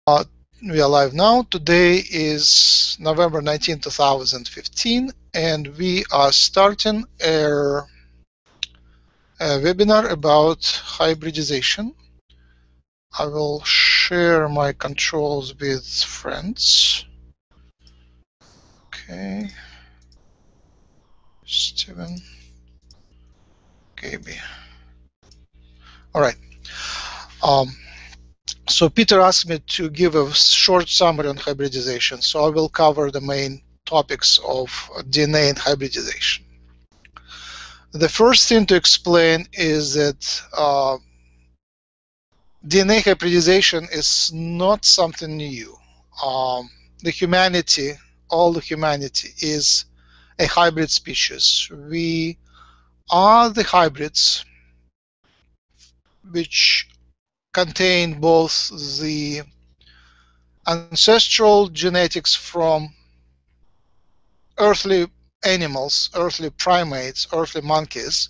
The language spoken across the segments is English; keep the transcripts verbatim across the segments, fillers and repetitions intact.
Uh, we are live now. Today is November nineteenth, two thousand fifteen, and we are starting a, a webinar about hybridization. I will share my controls with friends. Okay. Steven. Gaby. All right. Um, So Peter asked me to give a short summary on hybridization, so I will cover the main topics of D N A and hybridization. The first thing to explain is that uh, D N A hybridization is not something new. Um, the humanity, all the humanity is a hybrid species. We are the hybrids which contain both the ancestral genetics from earthly animals, earthly primates, earthly monkeys,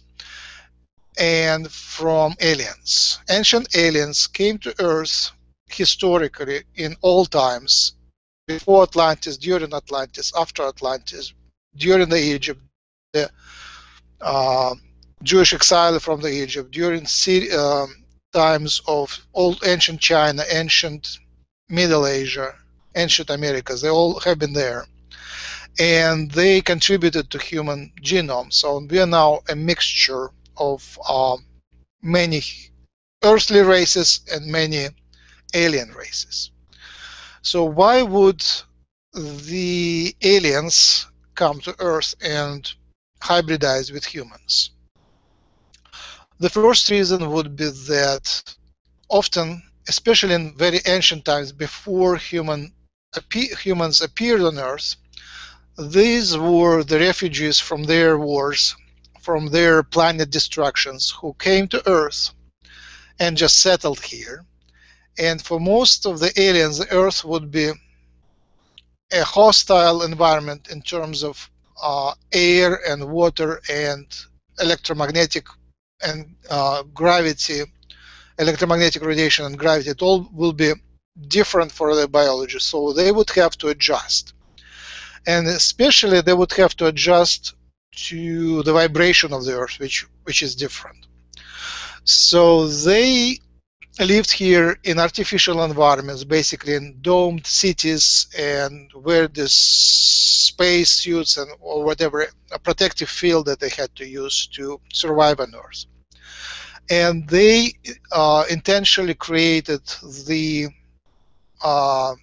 and from aliens. Ancient aliens came to Earth historically in all times, before Atlantis, during Atlantis, after Atlantis, during the Egypt, the uh, Jewish exile from the Egypt, during uh, times of old ancient China, ancient Middle Asia, ancient Americas. They all have been there, and they contributed to human genome. So we are now a mixture of uh, many earthly races and many alien races. So why would the aliens come to Earth and hybridize with humans? The first reason would be that often, especially in very ancient times before human, humans appeared on Earth, these were the refugees from their wars, from their planet destructions, who came to Earth and just settled here. And for most of the aliens, the Earth would be a hostile environment in terms of uh, air and water and electromagnetic and uh, gravity, electromagnetic radiation and gravity. It all will be different for their biology, so they would have to adjust. And especially they would have to adjust to the vibration of the Earth, which which is different. So they lived here in artificial environments, basically in domed cities, and wear this space suits and or whatever, a protective field that they had to use to survive on Earth. And they uh, intentionally created the uh,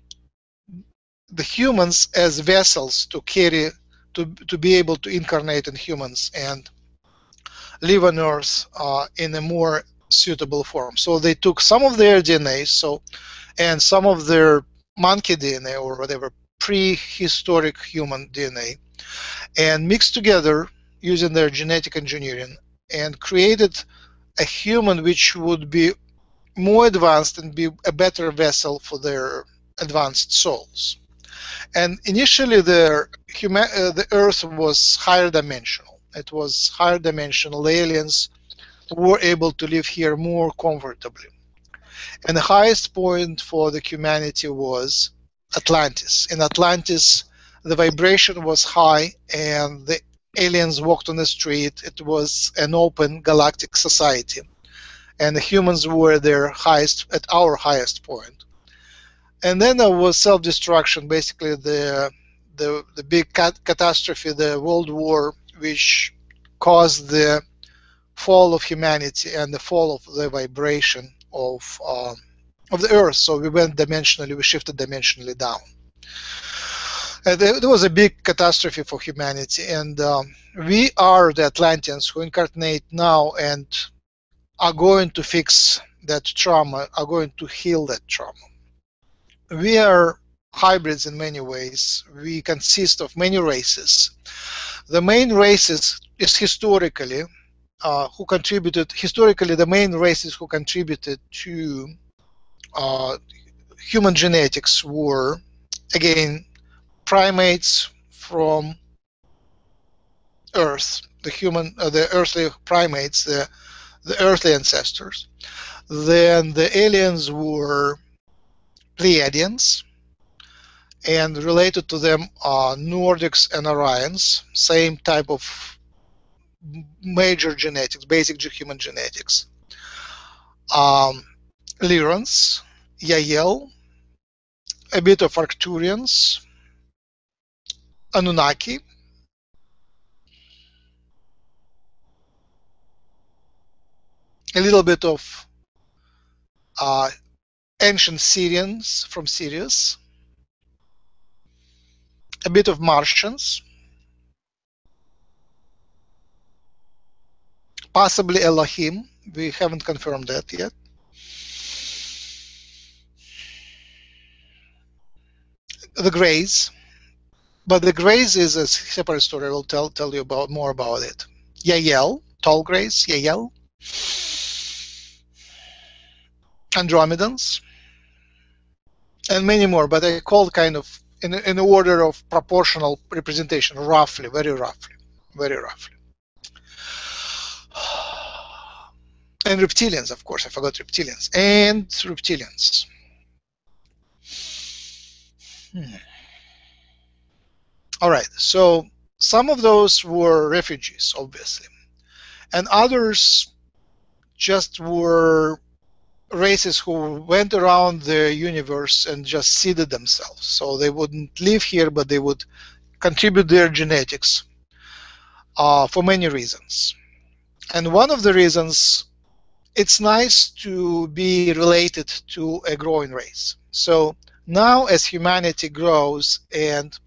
the humans as vessels to carry, to, to be able to incarnate in humans and live on Earth uh, in a more suitable form. So they took some of their D N A, so, and some of their monkey D N A or whatever, prehistoric human D N A, and mixed together using their genetic engineering and created a human which would be more advanced and be a better vessel for their advanced souls. And initially, the, human, uh, the Earth was higher dimensional. It was higher dimensional. The aliens were able to live here more comfortably. And the highest point for the humanity was Atlantis. In Atlantis, the vibration was high, and the aliens walked on the street. It was an open galactic society, and the humans were their highest, at our highest point. And then there was self-destruction, basically the the the big cat catastrophe, the World War, which caused the fall of humanity and the fall of the vibration of uh, of the Earth. So we went dimensionally, we shifted dimensionally down. And there, there was a big catastrophe for humanity, and um, we are the Atlanteans who incarnate now and are going to fix that trauma, are going to heal that trauma. We are hybrids in many ways. We consist of many races. The main races is historically uh, who contributed, historically the main races who contributed to uh, human genetics were, again, primates from Earth, the human, uh, the earthly primates, the, the earthly ancestors. Then the aliens were Pleiadians, and related to them are Nordics and Orions, same type of major genetics, basic human genetics. Um, Lyrans, Yahyel, a bit of Arcturians, Anunnaki, a little bit of uh, ancient Sirians from Sirius, a bit of Martians, possibly Elohim. We haven't confirmed that yet. The Greys, but the Greys is a separate story. I will tell tell you about more about it. Yahyel, tall Greys, Yahyel, Andromedans, and many more. But I called kind of in in order of proportional representation, roughly, very roughly, very roughly. And reptilians, of course, I forgot reptilians. And reptilians. Hmm. All right, so some of those were refugees, obviously. And others just were races who went around the universe and just seeded themselves. So they wouldn't live here, but they would contribute their genetics uh, for many reasons. And one of the reasons, it's nice to be related to a growing race. So now as humanity grows and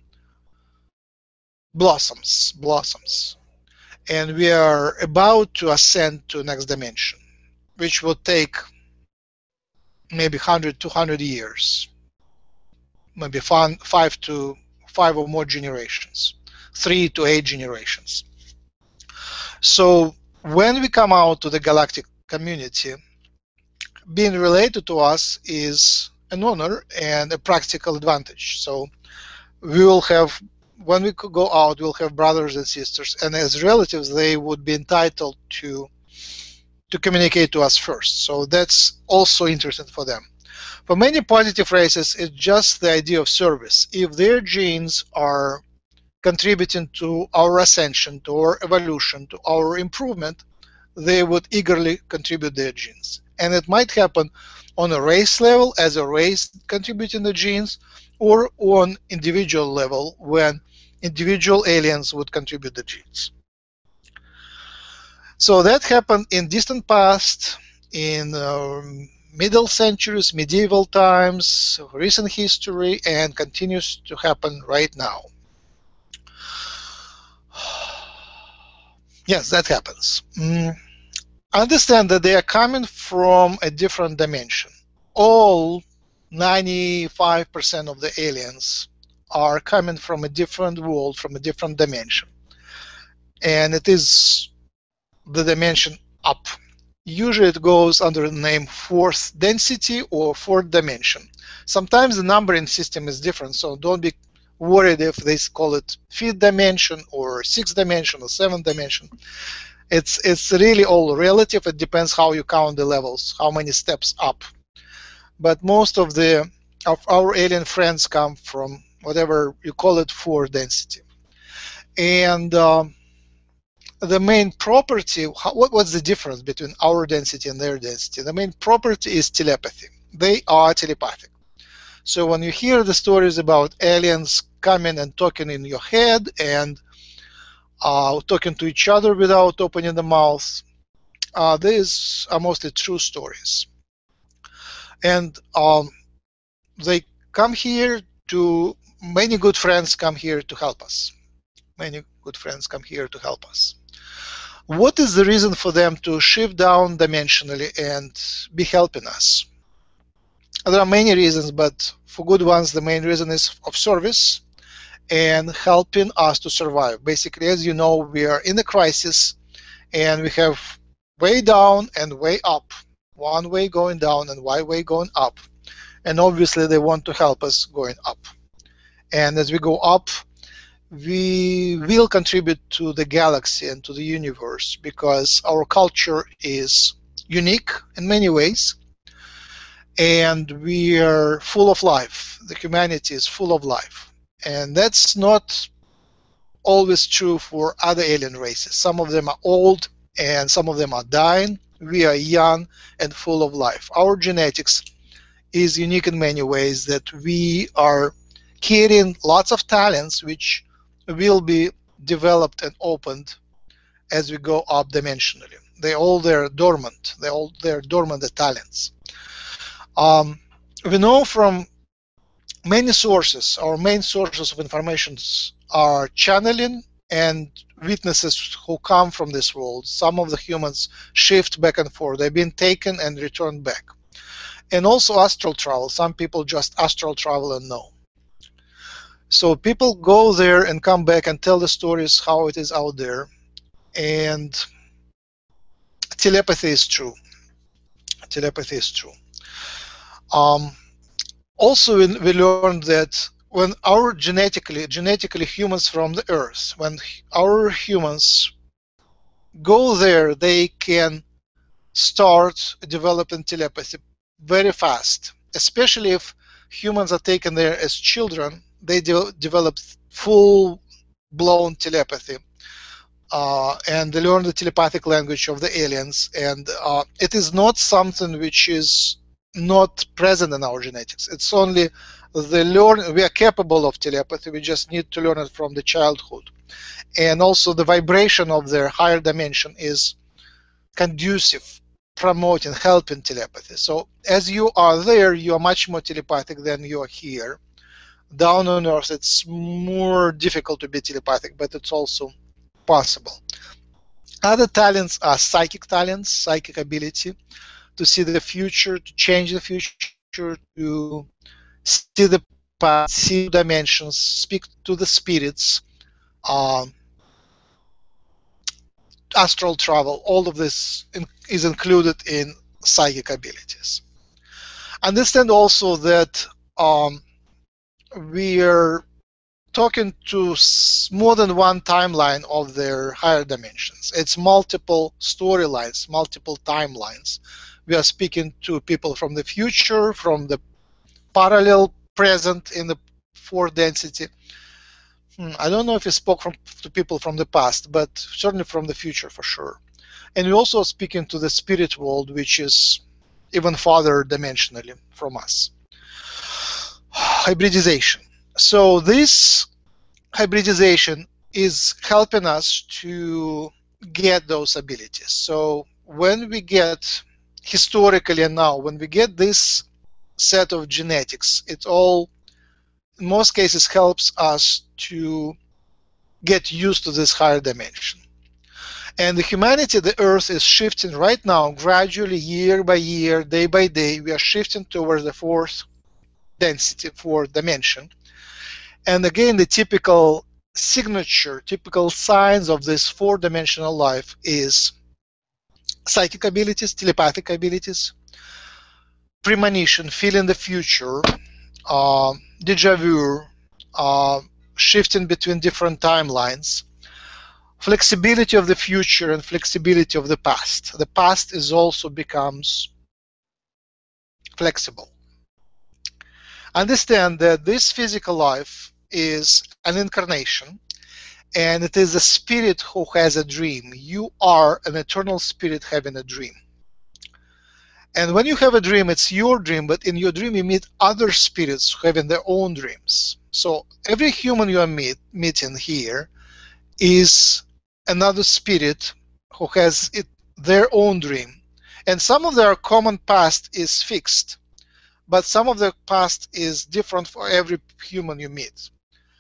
blossoms, blossoms, and we are about to ascend to next dimension, which will take maybe one hundred, two hundred years, maybe five to five or more generations, three to eight generations. So when we come out to the galactic community, being related to us is an honor and a practical advantage. So we will have, when we could go out, we'll have brothers and sisters, and as relatives, they would be entitled to to communicate to us first. So that's also interesting for them. For many positive races, it's just the idea of service. If their genes are contributing to our ascension, to our evolution, to our improvement, they would eagerly contribute their genes. And it might happen on a race level, as a race contributing the genes, or on individual level, when individual aliens would contribute the genes. So that happened in distant past, in um, middle centuries, medieval times, recent history, and continues to happen right now. Yes, that happens. Mm. Understand that they are coming from a different dimension. All ninety-five percent of the aliens are coming from a different world, from a different dimension. And it is the dimension up. Usually it goes under the name fourth density or fourth dimension. Sometimes the numbering system is different, so don't be worried if they call it fifth dimension or sixth dimension or seventh dimension. It's, it's really all relative. It depends how you count the levels, how many steps up. But most of the of our alien friends come from whatever you call it, fourth density. And um, the main property, how, what, what's the difference between our density and their density? The main property is telepathy. They are telepathic. So when you hear the stories about aliens coming and talking in your head and uh, talking to each other without opening the mouth, uh, these are mostly true stories. And um, they come here to, many good friends come here to help us. Many good friends come here to help us. What is the reason for them to shift down dimensionally and be helping us? There are many reasons, but for good ones, the main reason is of service and helping us to survive. Basically, as you know, we are in a crisis and we have way down and way up. One way going down and one way going up. And obviously, they want to help us going up. And as we go up, we will contribute to the galaxy and to the universe because our culture is unique in many ways. and we are full of life. The humanity is full of life. And that's not always true for other alien races. Some of them are old and some of them are dying. We are young and full of life. Our genetics is unique in many ways, that we are carrying lots of talents which will be developed and opened as we go up dimensionally. They all they're dormant. They all they're dormant the talents. Um, we know from many sources, our main sources of information are channeling and witnesses who come from this world. Some of the humans shift back and forth. They've been taken and returned back. And also astral travel. Some people just astral travel and know. So people go there and come back and tell the stories how it is out there. And telepathy is true. Telepathy is true. Um, also, we, we learned that when our genetically, genetically humans from the Earth, when our humans go there, they can start developing telepathy very fast. Especially if humans are taken there as children, they de develop full-blown telepathy. Uh, and they learn the telepathic language of the aliens, and uh, it is not something which is not present in our genetics. It's only the learn. We are capable of telepathy. We just need to learn it from the childhood, and also the vibration of their higher dimension is conducive, promoting, helping telepathy. So as you are there, you are much more telepathic than you are here. Down on Earth, it's more difficult to be telepathic, but it's also possible. Other talents are psychic talents, psychic ability to see the future, to change the future, to see the past, see dimensions, speak to the spirits, um, astral travel. All of this in, is included in psychic abilities. Understand also that um, we are talking to more than one timeline of their higher dimensions. It's multiple storylines, multiple timelines. We are speaking to people from the future, from the parallel present in the fourth density. Hmm, I don't know if we spoke from, to people from the past, but certainly from the future for sure. And we're also speaking to the spirit world, which is even farther dimensionally from us. Hybridization. So this hybridization is helping us to get those abilities. So when we get, historically and now, when we get this set of genetics, it all, in most cases, helps us to get used to this higher dimension. And the humanity, the Earth, is shifting right now, gradually, year by year, day by day. We are shifting towards the fourth density, fourth dimension. And again, the typical signature, typical signs of this four-dimensional life is psychic abilities, telepathic abilities, premonition, feeling the future, uh, deja vu, uh, shifting between different timelines, flexibility of the future and flexibility of the past. The past is also becomes flexible. Understand that this physical life is an incarnation, and it is a spirit who has a dream. You are an eternal spirit having a dream. And when you have a dream, it's your dream, but in your dream you meet other spirits having their own dreams. So every human you are meet, meeting here is another spirit who has it, their own dream. And some of their common past is fixed, but some of the past is different for every human you meet.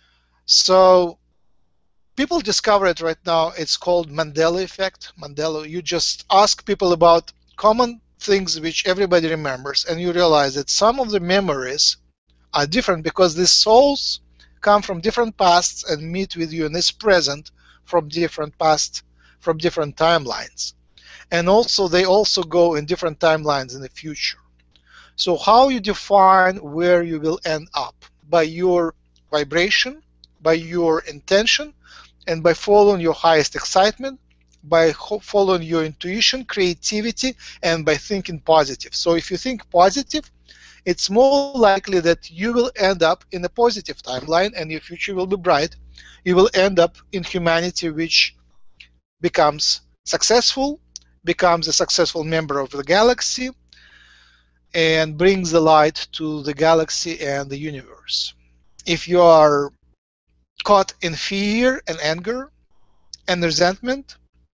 So people discover it right now. It's called Mandela effect. Mandela, you just ask people about common things which everybody remembers, and you realize that some of the memories are different because these souls come from different pasts and meet with you in this present from different past, from different timelines. And also they also go in different timelines in the future. So how you define where you will end up? By your vibration, by your intention, and by following your highest excitement, by following your intuition, creativity, and by thinking positive. So if you think positive, it's more likely that you will end up in a positive timeline and your future will be bright. You will end up in humanity which becomes successful, becomes a successful member of the galaxy, and brings the light to the galaxy and the universe. If you are caught in fear and anger and resentment,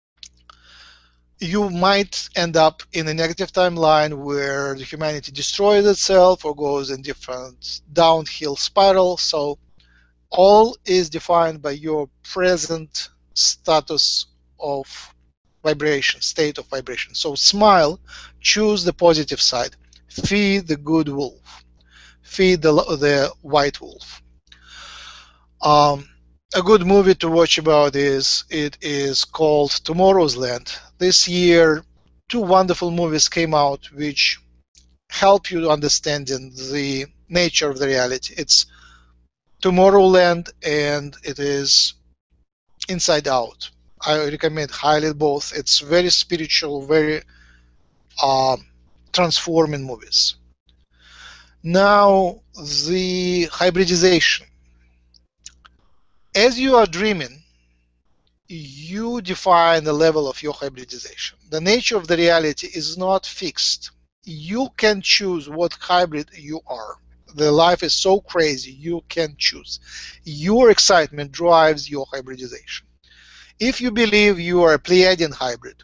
you might end up in a negative timeline where the humanity destroys itself or goes in different downhill spirals. So all is defined by your present status of vibration, state of vibration. So smile, choose the positive side, feed the good wolf, feed the, the white wolf. Um, a good movie to watch about is, it is called Tomorrow's Land. This year, two wonderful movies came out which help you understanding the nature of the reality. It's Tomorrowland and it is Inside Out. I recommend highly both. It's very spiritual, very uh, transforming movies. Now, the hybridization. As you are dreaming, you define the level of your hybridization. The nature of the reality is not fixed. You can choose what hybrid you are. The life is so crazy, you can choose. Your excitement drives your hybridization. If you believe you are a Pleiadian hybrid,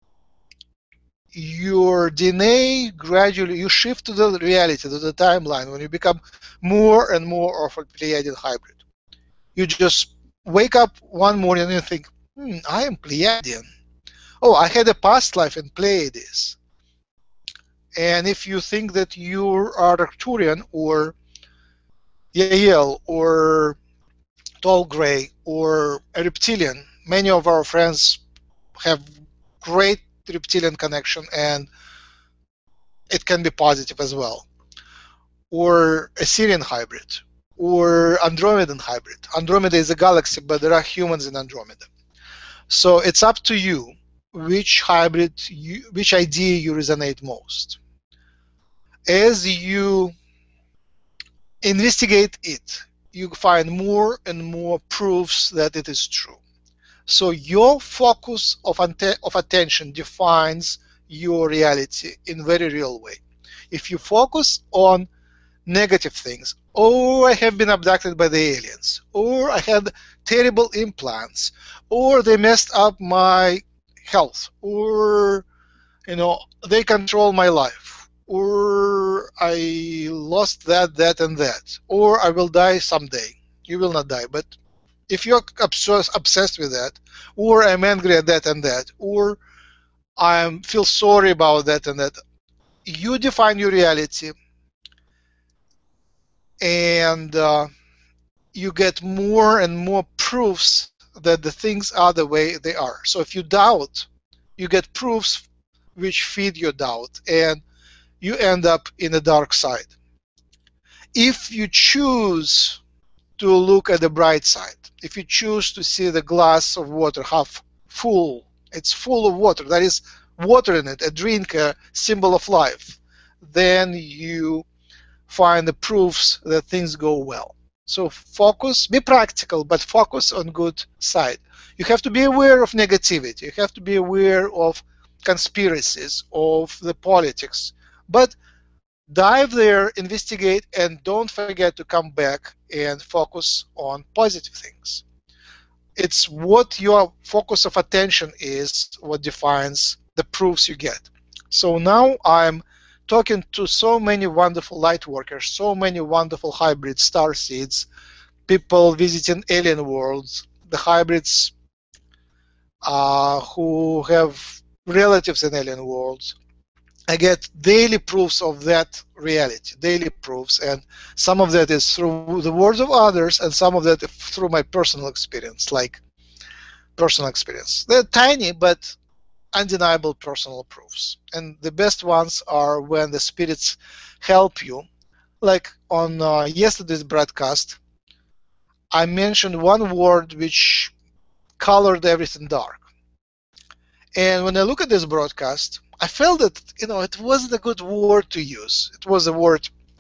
your D N A gradually, you shift to the reality, to the timeline, when you become more and more of a Pleiadian hybrid. You just wake up one morning and you think, hmm, I am Pleiadian. Oh, I had a past life in Pleiades. And if you think that you are Arcturian or Yahyel or Tall Grey or a reptilian, many of our friends have great reptilian connection and it can be positive as well. Or a Sirian hybrid or Andromedan hybrid. Andromeda is a galaxy, but there are humans in Andromeda. So it's up to you which hybrid, you, which idea you resonate most. As you investigate it, you find more and more proofs that it is true. So your focus of, of attention defines your reality in a very real way. If you focus on negative things, or I have been abducted by the aliens, or I had terrible implants, or they messed up my health, or you know they control my life, or I lost that, that, and that, or I will die someday. You will not die, but if you're obsessed, obsessed with that, or I'm angry at that and that, or I feel sorry about that and that, you define your reality, and uh, you get more and more proofs that the things are the way they are. So if you doubt, you get proofs which feed your doubt, and you end up in the dark side. If you choose to look at the bright side, if you choose to see the glass of water half full, it's full of water, there is water in it, a drink, a symbol of life, then you find the proofs that things go well. So focus, be practical, but focus on good side. You have to be aware of negativity. You have to be aware of conspiracies, of the politics. But dive there, investigate, and don't forget to come back and focus on positive things. It's what your focus of attention is, what defines the proofs you get. So now I'm talking to so many wonderful light workers, so many wonderful hybrid starseeds, people visiting alien worlds, the hybrids uh, who have relatives in alien worlds. I get daily proofs of that reality, daily proofs, and some of that is through the words of others, and some of that through my personal experience, like personal experience. They're tiny, but undeniable personal proofs. And the best ones are when the spirits help you. Like on uh, yesterday's broadcast, I mentioned one word which colored everything dark. And when I look at this broadcast, I felt that you know it wasn't a good word to use. It was a word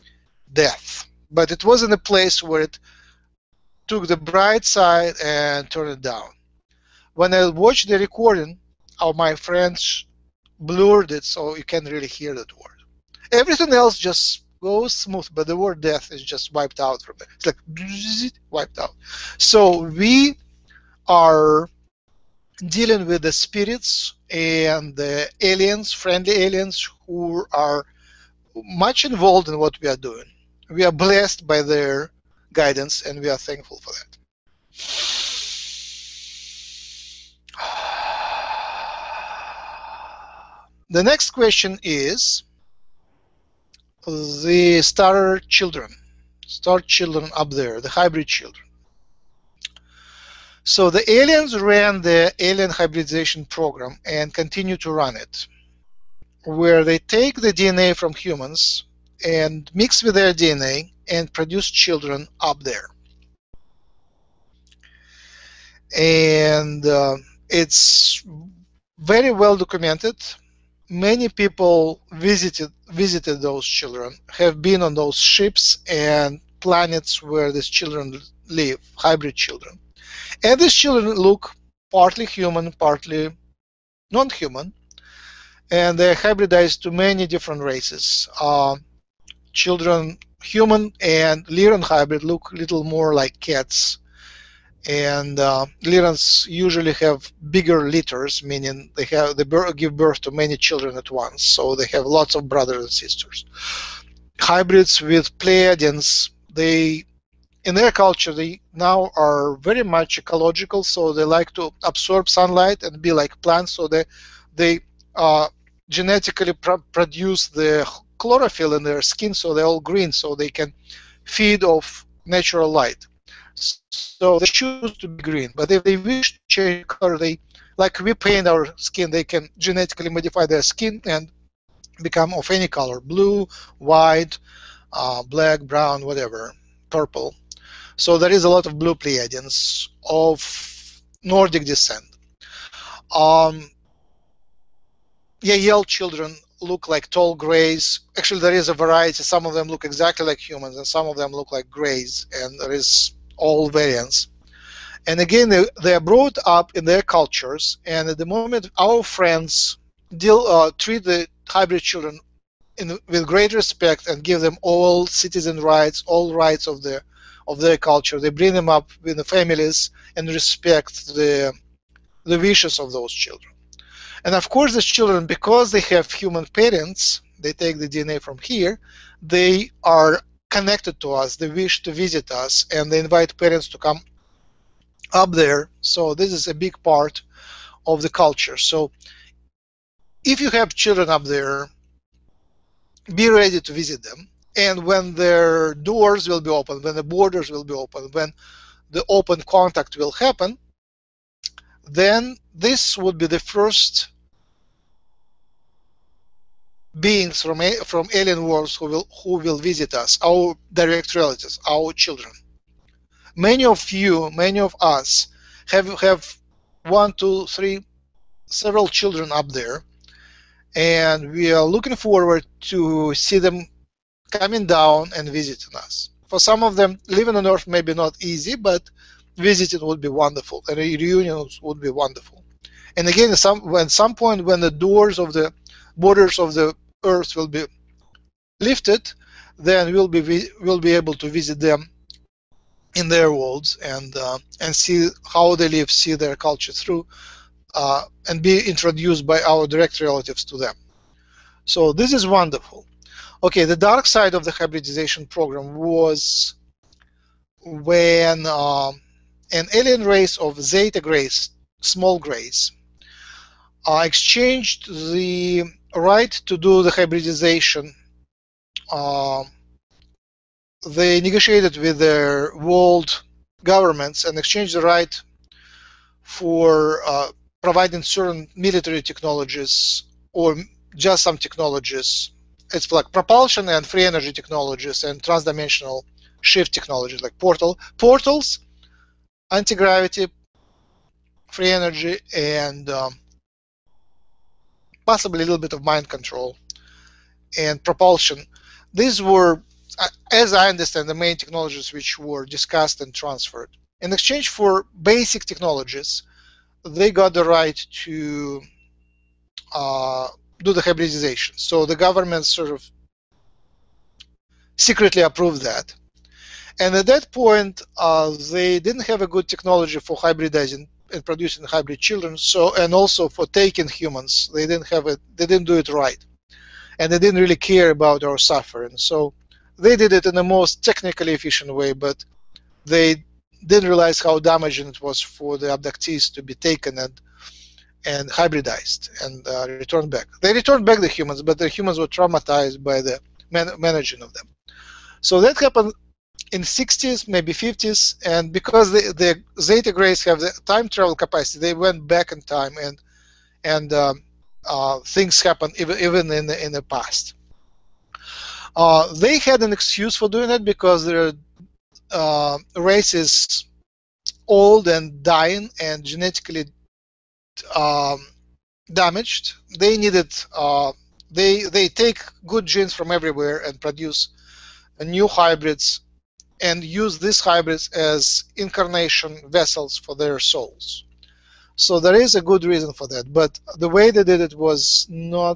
death. But it was in a place where it took the bright side and turned it down. When I watched the recording, how my friends blurred it so you can't really hear that word. Everything else just goes smooth, but the word death is just wiped out from it. It's like wiped out. So we are dealing with the spirits and the aliens, friendly aliens, who are much involved in what we are doing. We are blessed by their guidance, and we are thankful for that. The next question is the star children, star children up there, the hybrid children. So the aliens ran the alien hybridization program and continue to run it, where they take the D N A from humans and mix with their D N A and produce children up there. And uh, it's very well documented. Many people visited visited those children, have been on those ships and planets where these children live, hybrid children. And these children look partly human, partly non-human, and they're hybridized to many different races. Uh, children, human and Lyran hybrid, look a little more like cats. And uh, Lyrans usually have bigger litters, meaning they have they give birth to many children at once, so they have lots of brothers and sisters. Hybrids with Pleiadians, they in their culture they now are very much ecological, so they like to absorb sunlight and be like plants, so they they uh, genetically pr produce the chlorophyll in their skin, so they're all green, so they can feed off natural light. So they choose to be green, but if they wish to change color, they, like we paint our skin, they can genetically modify their skin and become of any color: blue, white, uh, black, brown, whatever, purple. So there is a lot of blue Pleiadians of Nordic descent. Um, Yahyel children look like tall grays. Actually, there is a variety. Some of them look exactly like humans, and some of them look like grays, and there is all variants. And again, they, they are brought up in their cultures, and at the moment our friends deal uh, treat the hybrid children in, with great respect and give them all citizen rights, all rights of their of their culture. They bring them up with the families and respect the the wishes of those children. And of course, the children, because they have human parents, they take the D N A from here, they are connected to us, they wish to visit us, and they invite parents to come up there. So this is a big part of the culture. So if you have children up there, be ready to visit them. And when their doors will be open, when the borders will be open, when the open contact will happen, then this would be the first beings from from alien worlds who will who will visit us, our direct relatives, our children. Many of you, many of us, have have one, two, three, several children up there, and we are looking forward to see them coming down and visiting us. For some of them, living on Earth may be not easy, but visiting would be wonderful, and reunions would be wonderful. And again, some at some point when the doors of the borders of the Earth will be lifted, then we'll be we'll be able to visit them in their worlds and uh, and see how they live, see their culture through, uh, and be introduced by our direct relatives to them. So this is wonderful. Okay, the dark side of the hybridization program was when uh, an alien race of Zeta Grays, small grays, uh, exchanged the right to do the hybridization. Uh, they negotiated with their world governments and exchanged the right for uh, providing certain military technologies or just some technologies. It's like propulsion and free energy technologies and transdimensional shift technologies like portal portals, anti-gravity, free energy, and um, possibly a little bit of mind control and propulsion. These were as I understand, the main technologies which were discussed and transferred. In exchange for basic technologies, they got the right to uh, do the hybridization. So the government sort of secretly approved that. And at that point, uh, they didn't have a good technology for hybridizing and producing hybrid children. So, and also for taking humans, they didn't have it. They didn't do it right, and they didn't really care about our suffering. So, they did it in the most technically efficient way, but they didn't realize how damaging it was for the abductees to be taken and and hybridized and uh, returned back. They returned back the humans, but the humans were traumatized by the man managing of them. So that happened in sixties, maybe fifties, and because the, the Zeta Grays have the time travel capacity, they went back in time, and and um, uh, things happened even even in the in the past. Uh, they had an excuse for doing it because their uh, race is old and dying and genetically um, damaged. They needed uh, they they take good genes from everywhere and produce new hybrids, and use these hybrids as incarnation vessels for their souls. So there is a good reason for that, but the way they did it was not,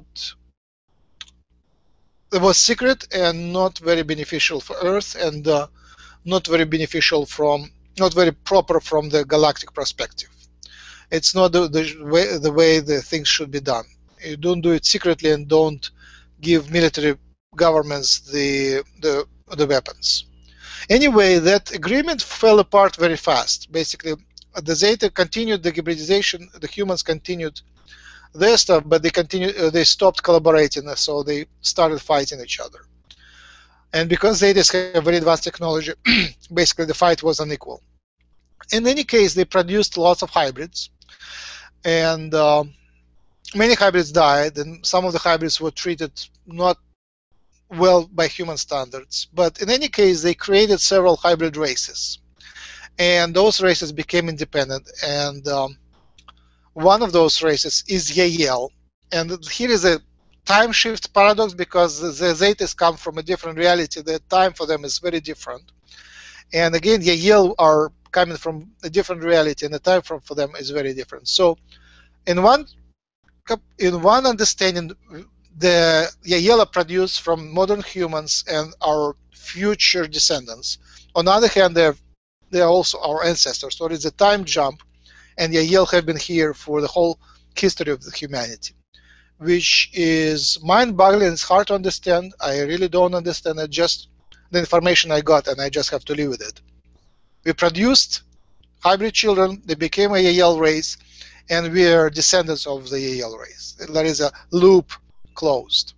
it was secret and not very beneficial for Earth, and uh, not very beneficial from, not very proper from the galactic perspective. It's not the, the way the way the things should be done. You don't do it secretly, and don't give military governments the the the weapons. Anyway, that agreement fell apart very fast. Basically, the Zeta continued the hybridization, the humans continued their stuff, but they continued, uh, they stopped collaborating, so they started fighting each other. And because Zetas have very advanced technology, basically the fight was unequal. In any case, they produced lots of hybrids, and uh, many hybrids died, and some of the hybrids were treated not well by human standards. But in any case, they created several hybrid races, and those races became independent. And um, one of those races is Yahyel. And here is a time shift paradox, because the Zetas come from a different reality. The time for them is very different. And again, Yahyel are coming from a different reality, and the time for, for them is very different. So in one in one understanding, the Yahyel are produced from modern humans and our future descendants. On the other hand, they're, they're also our ancestors. So it's a time jump, and Yahyel have been here for the whole history of the humanity, which is mind-boggling. It's hard to understand. I really don't understand it. Just the information I got, and I just have to live with it. We produced hybrid children. They became a Yahyel race, and we are descendants of the Yahyel race. There is a loop closed.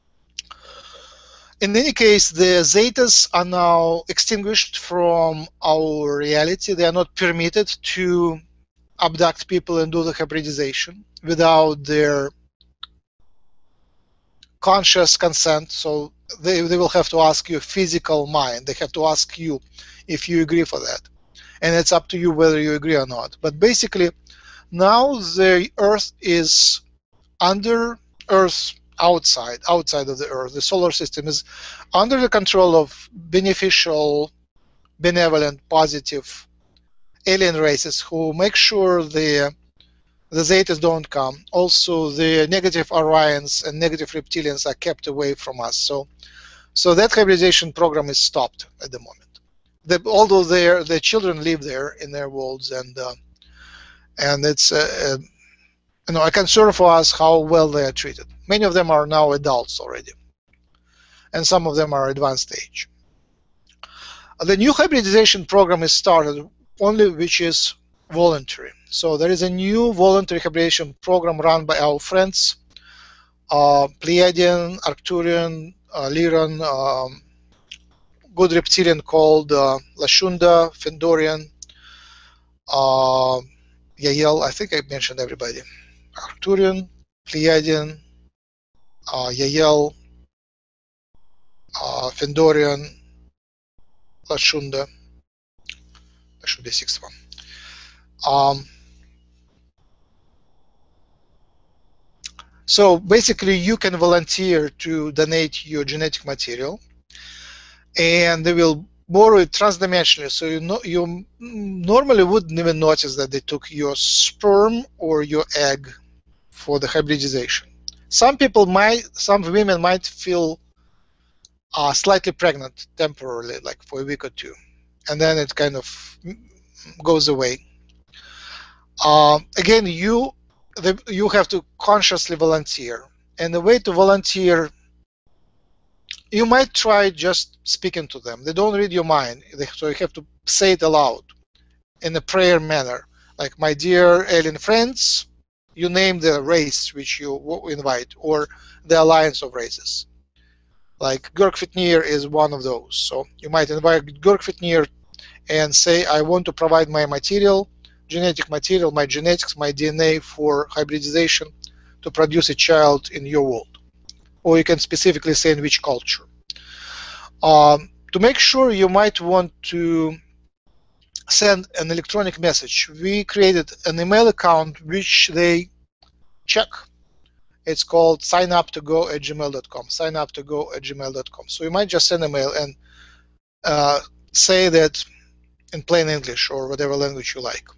In any case, the Zetas are now extinguished from our reality. They are not permitted to abduct people and do the hybridization without their conscious consent. So they, they will have to ask your physical mind. They have to ask you if you agree for that. And it's up to you whether you agree or not. But basically, now the Earth is under Earth, outside, outside of the Earth. The solar system is under the control of beneficial, benevolent, positive alien races who make sure the the Zetas don't come. Also, the negative Orions and negative Reptilians are kept away from us. So, so that hybridization program is stopped at the moment. The, although their their children live there in their worlds, and uh, and it's uh, uh, you know, a concern for us how well they are treated. Many of them are now adults already, and some of them are advanced age. The new hybridization program is started, only which is voluntary. So there is a new voluntary hybridization program run by our friends, uh, Pleiadian, Arcturian, uh, Lyran, um, good reptilian called uh, Lashunda, Fendorian, uh, Yahyel. I think I mentioned everybody. Arcturian, Pleiadian, uh, Yahyel, uh, Fendorian, Lashunda. That should be sixth one. Um, so basically, you can volunteer to donate your genetic material, and they will borrow it transdimensionally. So you know, you normally wouldn't even notice that they took your sperm or your egg for the hybridization. Some people might, some women might feel uh, slightly pregnant temporarily, like for a week or two, and then it kind of goes away. Uh, again, you the, you have to consciously volunteer, and the way to volunteer, you might try just speaking to them. They don't read your mind, so you have to say it aloud in a prayer manner, like, my dear alien friends. You name the race which you invite, or the alliance of races. Like Girk Fitneer is one of those. So you might invite Girk Fitneer and say, I want to provide my material, genetic material, my genetics, my D N A for hybridization to produce a child in your world. Or you can specifically say in which culture. Um, to make sure, you might want to send an electronic message. We created an email account which they check. It's called sign up to go at gmail dot com. sign up to go at gmail dot com. So you might just send a mail and uh, say that in plain English or whatever language you like.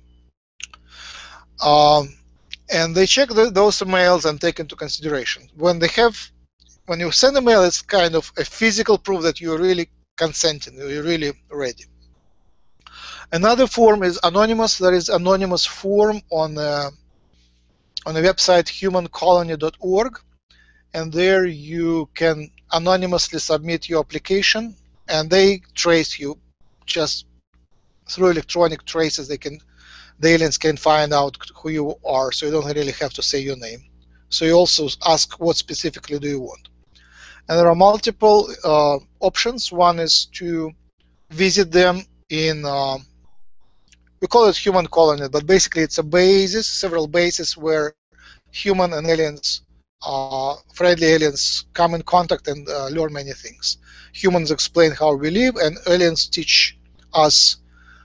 Um, and they check the, those emails and take into consideration. When they have, when you send a mail, it's kind of a physical proof that you're really consenting, you're really ready. Another form is anonymous. There is anonymous form on the, on the website human colony dot org, and there you can anonymously submit your application, and they trace you just through electronic traces. They can, the aliens can find out who you are, so you don't really have to say your name. So you also ask, what specifically do you want? And there are multiple uh, options. One is to visit them in, uh, we call it human colony, but basically it's a basis, several bases where human and aliens, uh, friendly aliens, come in contact and uh, learn many things. Humans explain how we live, and aliens teach us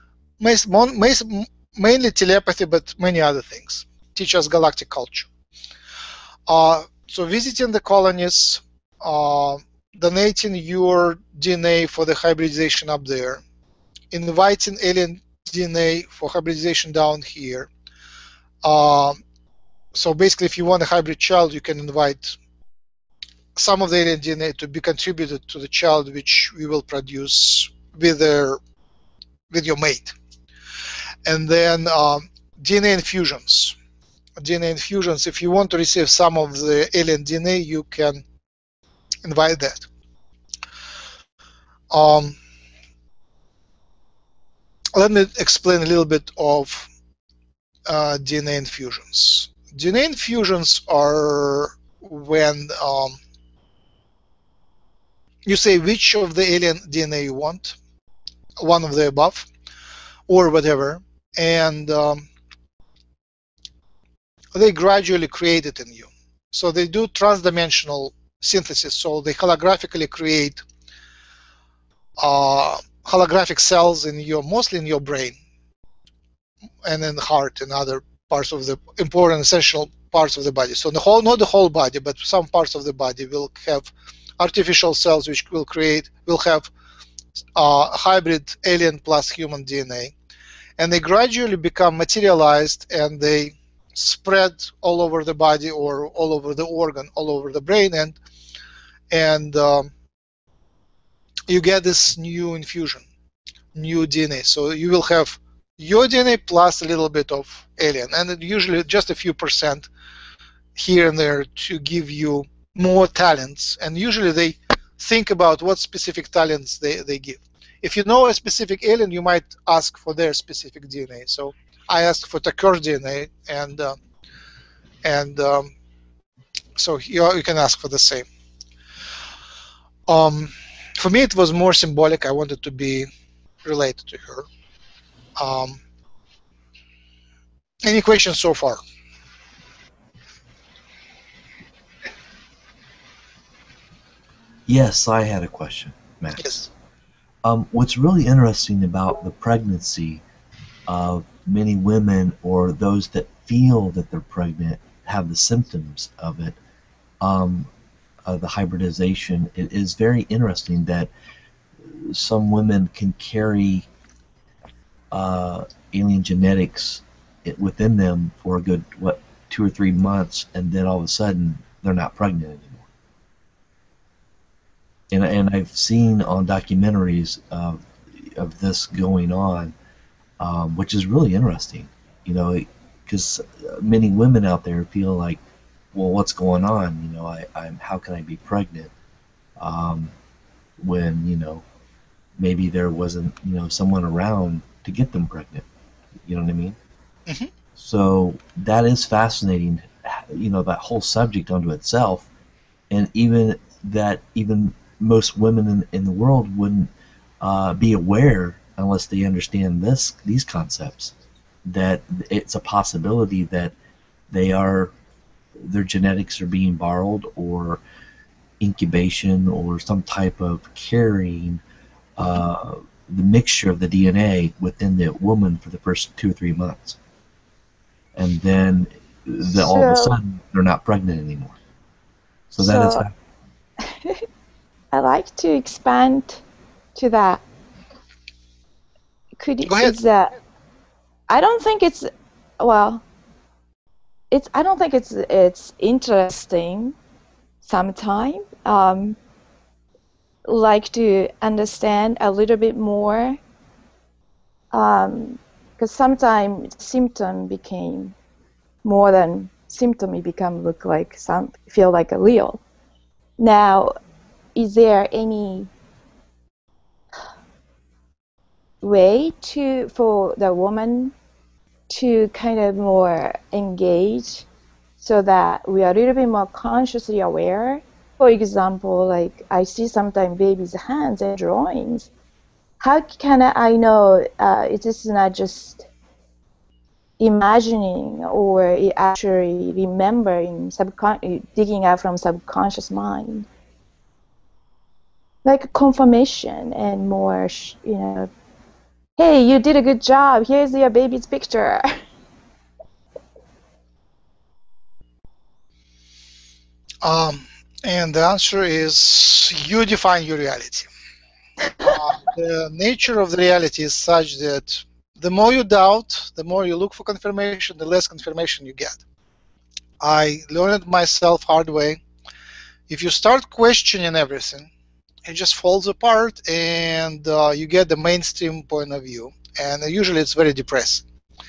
mainly telepathy, but many other things. Teach us galactic culture. Uh, so visiting the colonies, uh, donating your D N A for the hybridization up there, inviting alien D N A for hybridization down here. Uh, so basically, if you want a hybrid child, you can invite some of the alien D N A to be contributed to the child which we will produce with their with your mate. And then um, D N A infusions. D N A infusions, if you want to receive some of the alien D N A, you can invite that. Um, let me explain a little bit of uh, D N A infusions. D N A infusions are when um, you say which of the alien D N A you want, one of the above, or whatever, and um, they gradually create it in you. So they do transdimensional synthesis, so they holographically create uh, holographic cells in your, mostly in your brain and in the heart and other parts of the important essential parts of the body. So the whole, not the whole body, but some parts of the body will have artificial cells which will create, will have uh, hybrid alien plus human D N A, and they gradually become materialized, and they spread all over the body or all over the organ, all over the brain, and and um, you get this new infusion, new D N A. So you will have your D N A plus a little bit of alien, and usually just a few percent here and there to give you more talents. And usually they think about what specific talents they, they give. If you know a specific alien, you might ask for their specific D N A. So I asked for 𝗪𝗪𝗧𝗧 D N A, and uh, and um, so you, you can ask for the same. Um, for me, it was more symbolic. I wanted to be related to her. Um, any questions so far? Yes, I had a question, Max. Yes. Um, what's really interesting about the pregnancy of many women, or those that feel that they're pregnant, have the symptoms of it, um, of the hybridization, it is very interesting that some women can carry uh, alien genetics it, within them for a good, what, two or three months, and then all of a sudden they're not pregnant anymore. And, and I've seen on documentaries of, of this going on, um, which is really interesting, you know, because many women out there feel like, well, what's going on? You know, I, I'm, how can I be pregnant? Um, when, you know, maybe there wasn't, you know, someone around to get them pregnant. You know what I mean? Mm-hmm. So that is fascinating, you know, that whole subject unto itself. And even that, even most women in, in the world wouldn't uh, be aware unless they understand this, these concepts, that it's a possibility that they are, their genetics are being borrowed, or incubation, or some type of carrying uh, the mixture of the D N A within the woman for the first two or three months, and then the, all of a So, sudden they're not pregnant anymore. So that is. so I like to expand to that. Could you, Go ahead. is that? I don't think it's well. It's I don't think it's it's interesting. Sometime, um, like to understand a little bit more, because um, sometimes symptom became more than symptom. It become look like some feel like a real. Now, is there any way to for the woman to kind of more engage, so that we are a little bit more consciously aware? For example, like I see sometimes babies' hands and drawings. How can I know uh, it is not just imagining, or it actually remembering, subcon digging out from subconscious mind? Like confirmation and more, you know, hey, you did a good job. Here's your baby's picture. Um, and the answer is you define your reality. Uh, the nature of the reality is such that the more you doubt, the more you look for confirmation, the less confirmation you get. I learned myself hard way. If you start questioning everything, it just falls apart, and uh, you get the mainstream point of view, and usually it's very depressing.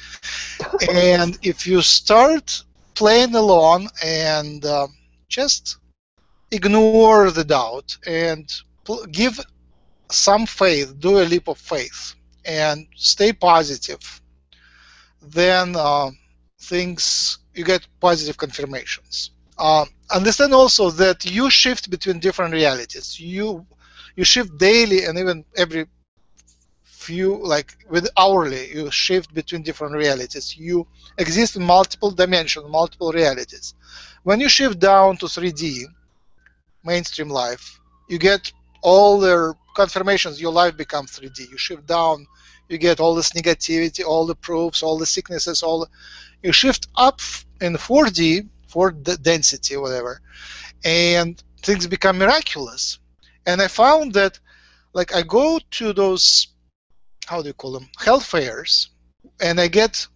And if you start playing along and uh, just ignore the doubt and give some faith, do a leap of faith, and stay positive, then uh, things, you get positive confirmations. Uh, understand also that you shift between different realities. You you shift daily, and even every few, like with hourly, you shift between different realities. You exist in multiple dimensions, multiple realities. When you shift down to three D, mainstream life, you get all the confirmations. Your life becomes three D. You shift down, you get all this negativity, all the proofs, all the sicknesses, all the, you shift up in four D, for the density, whatever, and things become miraculous. And I found that, like, I go to those, how do you call them, health fairs, and I get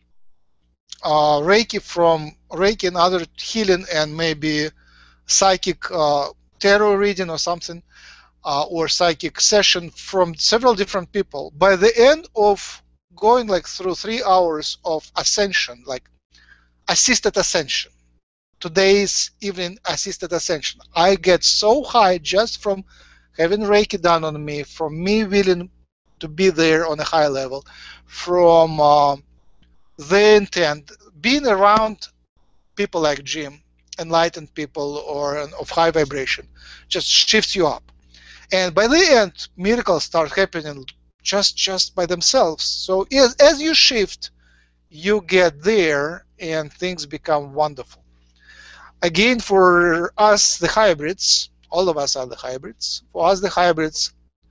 uh, Reiki from Reiki and other healing, and maybe psychic uh, tarot reading or something, uh, or psychic session from several different people. By the end of going like through three hours of ascension, like assisted ascension, today's evening assisted ascension, I get so high just from having Reiki done on me, from me willing to be there on a high level, from uh, the intent, being around people like Jim, enlightened people, or of high vibration, just shifts you up. And by the end, miracles start happening just just by themselves. So as, as you shift, you get there, and things become wonderful. Again, for us, the hybrids, all of us are the hybrids. For us, the hybrids,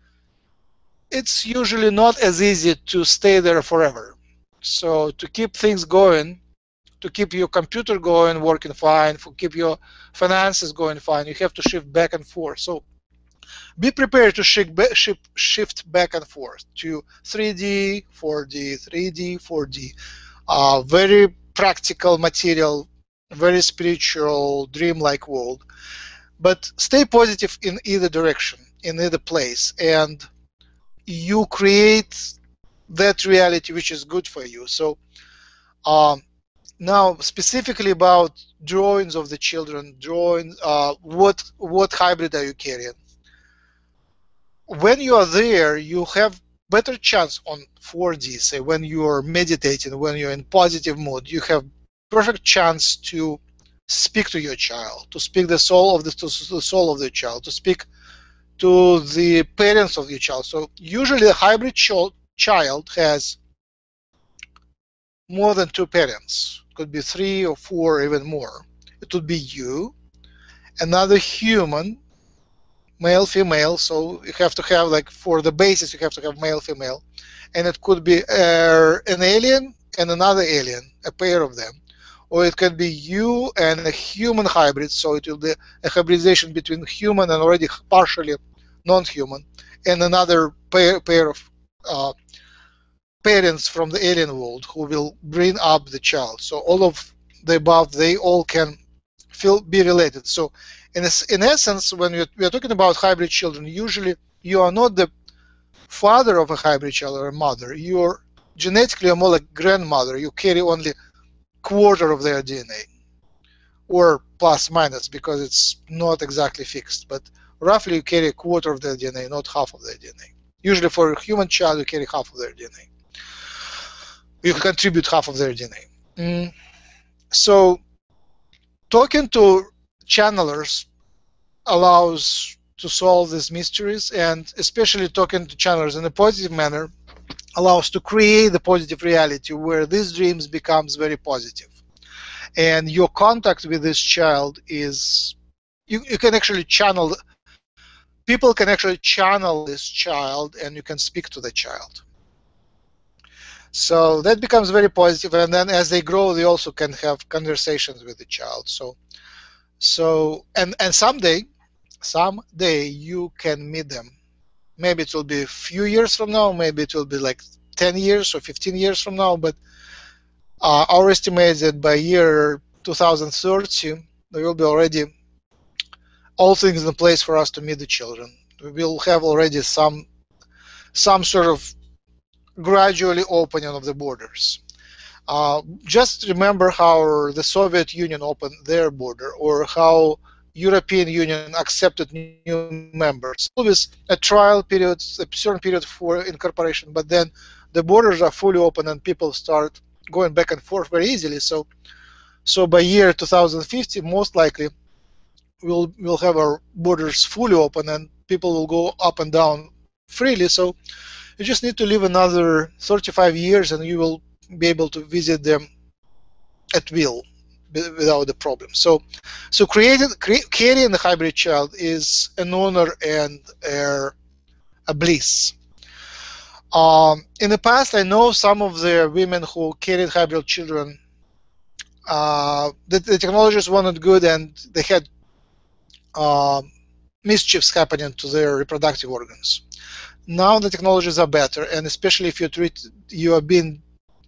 it's usually not as easy to stay there forever. So to keep things going, to keep your computer going, working fine, to keep your finances going fine, you have to shift back and forth. So be prepared to shift, shift back and forth to three D, four D, three D, four D. Uh, very practical material, very spiritual, dreamlike world. But stay positive in either direction, in either place, and you create that reality which is good for you. So um, now specifically about drawings of the children, drawings, uh, what what hybrid are you carrying? When you are there, you have better chance on four D, say when you are meditating, when you're in positive mood, you have perfect chance to speak to your child, to speak the soul of the, to the soul of the child, to speak to the parents of your child. So usually a hybrid child child has more than two parents. It could be three or four, or even more. It would be you, another human, male, female. So you have to have, like, for the basis, you have to have male, female, and it could be uh, an alien and another alien, a pair of them. Or it can be you and a human hybrid, so it will be a hybridization between human and already partially non-human, and another pair, pair of uh, parents from the alien world who will bring up the child. So all of the above, they all can feel be related. So in, a, in essence, when we are, we are talking about hybrid children, usually you are not the father of a hybrid child or a mother. You are genetically more like grandmother. You carry only quarter of their D N A, or plus minus, because it's not exactly fixed, but roughly you carry a quarter of their D N A, not half of their D N A. Usually for a human child, you carry half of their D N A. You contribute half of their D N A. Mm. So talking to channelers allows to solve these mysteries, and especially talking to channelers in a positive manner allows to create the positive reality where these dreams becomes very positive. And your contact with this child is, you, you can actually channel, people can actually channel this child, and you can speak to the child. So that becomes very positive, and then as they grow, they also can have conversations with the child. So, so and, and someday, someday you can meet them. Maybe it will be a few years from now, maybe it will be like ten years or fifteen years from now, but uh, our estimate is that by year two thousand thirty, there will be already all things in place for us to meet the children. We will have already some, some sort of gradually opening of the borders. Uh, just remember how the Soviet Union opened their border, or how European Union accepted new members. Always a trial period, a certain period for incorporation, but then the borders are fully open and people start going back and forth very easily. So, so by year two thousand fifty, most likely we'll we'll have our borders fully open and people will go up and down freely. So you just need to live another thirty-five years and you will be able to visit them at will, without the problem. So, so creating, cre carrying a hybrid child is an honor and a, a bliss. Um, in the past, I know some of the women who carried hybrid children, uh, the, the technologies were not good, and they had uh, mischiefs happening to their reproductive organs. Now the technologies are better, and especially if you treat, you are being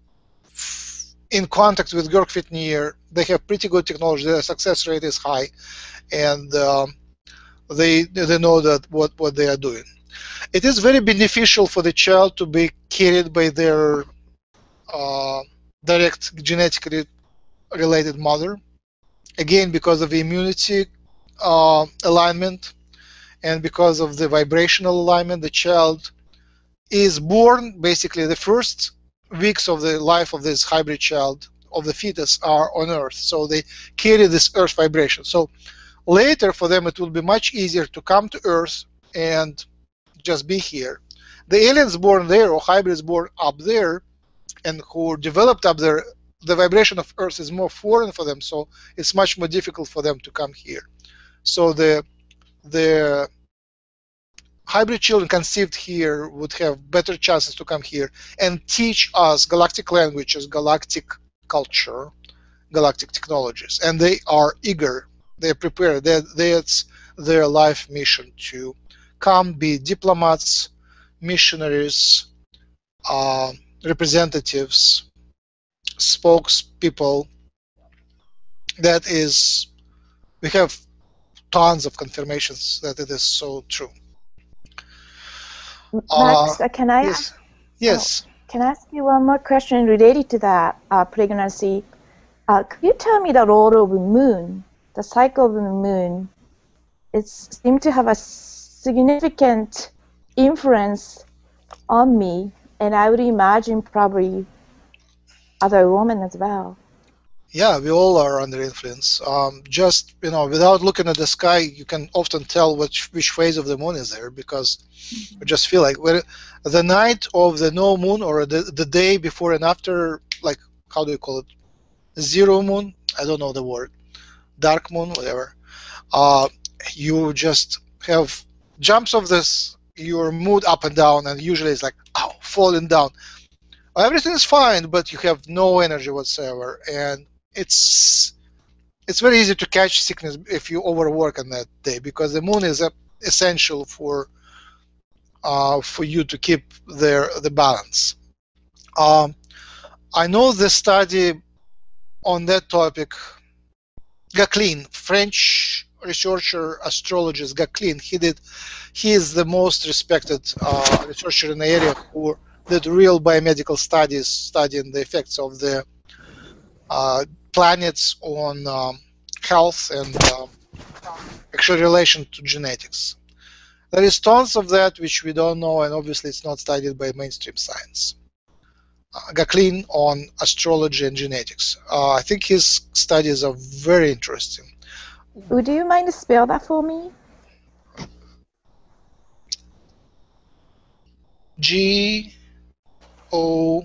in contact with Girk Fitneer, they have pretty good technology. Their success rate is high, and um, they they know that what what they are doing. It is very beneficial for the child to be carried by their uh, direct genetically related mother. Again, because of the immunity uh, alignment, and because of the vibrational alignment, the child is born basically the first weeks of the life of this hybrid child, of the fetus, are on Earth, so they carry this Earth vibration. So later for them it will be much easier to come to Earth and just be here. The aliens born there, or hybrids born up there and who developed up there, the vibration of Earth is more foreign for them, so it's much more difficult for them to come here. So the the hybrid children conceived here would have better chances to come here and teach us galactic languages, galactic culture, galactic technologies. And they are eager, they're prepared, they're, that's their life mission, to come, be diplomats, missionaries, uh, representatives, spokespeople. That is, we have tons of confirmations that it is so true. Max, Uh, uh, can I yes, ask, yes. oh, can I ask you one more question related to that uh, pregnancy? Uh, could you tell me the role of the moon, the cycle of the moon? It seemed to have a significant influence on me, and I would imagine probably other women as well. Yeah, we all are under influence. Um, just, you know, without looking at the sky, you can often tell which which phase of the moon is there, because Mm-hmm. I just feel like when, the night of the no moon, or the, the day before and after, like, how do you call it? Zero moon? I don't know the word. Dark moon, whatever. Uh, you just have jumps of this, your mood up and down, and usually it's like, oh, falling down. Everything is fine, but you have no energy whatsoever, and it's it's very easy to catch sickness if you overwork on that day, because the moon is uh, essential for uh, for you to keep their the balance. Um, I know the study on that topic. Gaclin, French researcher, astrologist Gaclin, he did. He is the most respected uh, researcher in the area who did real biomedical studies studying the effects of the uh, planets on um, health and um, actual relation to genetics. There is tons of that which we don't know, and obviously it's not studied by mainstream science. Uh, Gaclin on astrology and genetics. Uh, I think his studies are very interesting. Would you mind to spell that for me? G O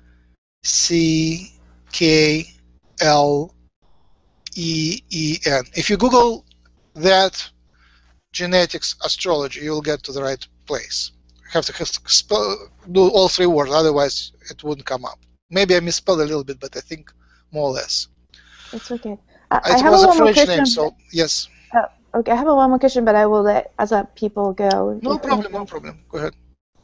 C K L E E N. If you Google that, genetics astrology, you'll get to the right place. You have to have to spell, do all three words, otherwise it wouldn't come up. Maybe I misspelled a little bit, but I think more or less. It's okay. I, I It have was a a one more French question. name, so yes. Uh, okay, I have a one more question, but I will let other people go. No if problem, any- no problem. Go ahead.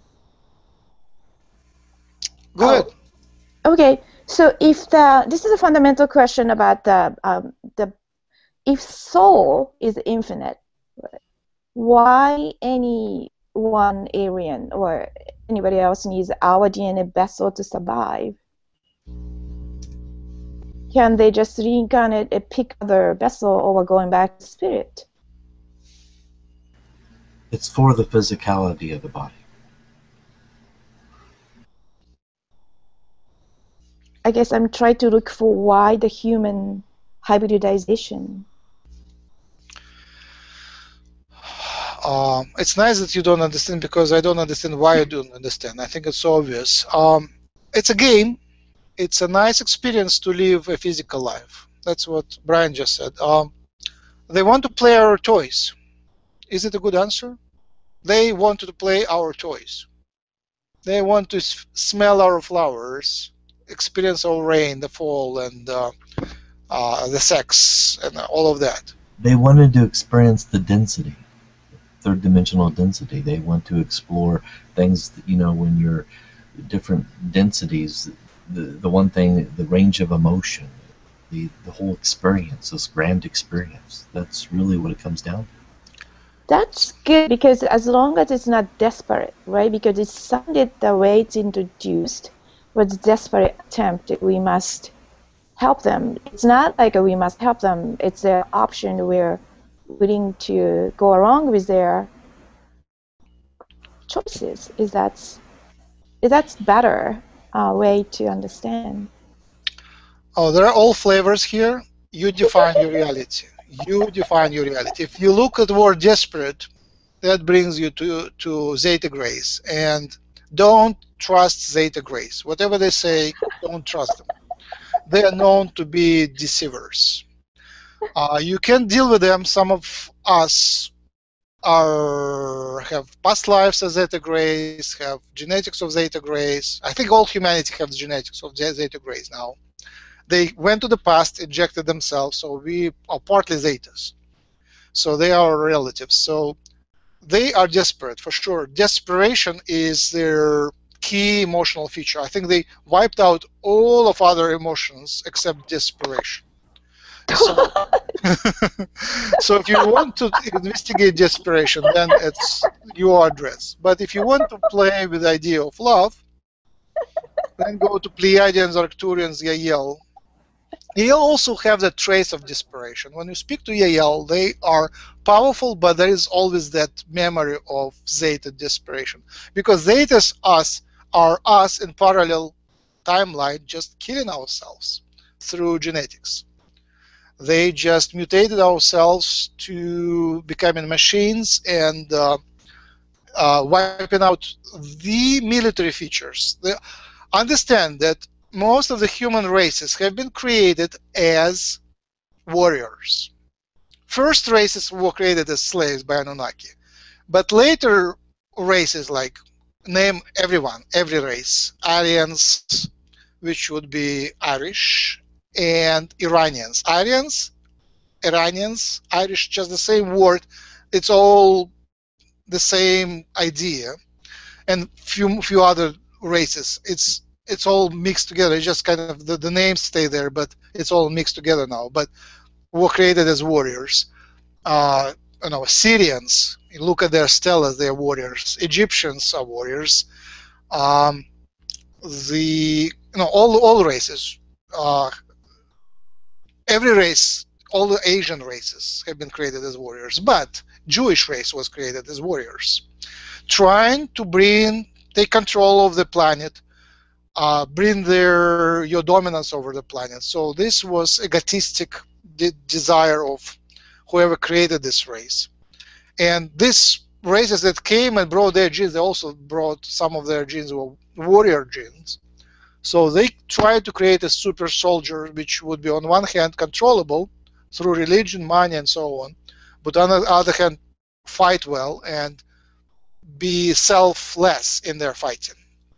Go Oh, ahead. okay, so if the this is a fundamental question about the um, the if soul is infinite, why any one alien or anybody else needs our D N A vessel to survive? Can they just reincarnate and pick other vessel, or we're going back to spirit? It's for the physicality of the body. I guess I'm trying to look for why the human hybridization. Um, it's nice that you don't understand, because I don't understand why you don't understand. I think it's so obvious. Um, it's a game. It's a nice experience to live a physical life. That's what Brian just said. Um, they want to play our toys. Is it a good answer? They want to play our toys. They want to s smell our flowers, experience our rain, the fall, and uh, uh, the sex, and all of that. They wanted to experience the density, third dimensional density. They want to explore things that, you know, when you're different densities, the, the one thing, the range of emotion, the, the whole experience, this grand experience. That's really what it comes down to. That's good, because as long as it's not desperate, right? Because it sounded the way it's introduced was desperate attempt. We must help them. It's not like a we must help them. It's their option. We're willing to go along with their choices. Is that's is that's better uh, way to understand? Oh, there are all flavors here. You define your reality. You define your reality. If you look at the word desperate, that brings you to, to Zeta Grace. And don't trust Zeta Grace. Whatever they say, don't trust them. They are known to be deceivers. Uh, you can deal with them. Some of us are have past lives as Zeta Grace, have genetics of Zeta Grace. I think all humanity has genetics of Zeta Grace now. They went to the past, injected themselves, so we are partly Zetas. So they are relatives. So they are desperate, for sure. Desperation is their key emotional feature. I think they wiped out all of other emotions except desperation. So, so if you want to investigate desperation, then it's your address. But if you want to play with the idea of love, then go to Pleiadians, Arcturians, Yahyel. Yahyel also have the trace of desperation. When you speak to Yahyel, they are powerful, but there is always that memory of Zeta desperation. Because Zetas us are us in parallel timeline, just killing ourselves through genetics. They just mutated ourselves to becoming machines and uh, uh, wiping out the military features. They understand that most of the human races have been created as warriors. First races were created as slaves by Anunnaki, but later races, like name everyone, every race, Aryans, which would be Irish, and Iranians. Aryans, Iranians, Irish, just the same word. It's all the same idea, and few few other races. It's it's all mixed together. It's just kind of the, the names stay there, but it's all mixed together now. But were created as warriors. Uh, you know, Sirians. You look at their stelas; they're warriors. Egyptians are warriors. Um, the you know all all races. Uh, every race, all the Asian races have been created as warriors, but Jewish race was created as warriors, trying to bring take control of the planet, uh, bring their your dominance over the planet. So this was egotistic de desire of whoever created this race, and these races that came and brought their genes, they also brought some of their genes were warrior genes. So they tried to create a super soldier, which would be on one hand controllable through religion, money, and so on, but on the other hand fight well and be selfless in their fighting.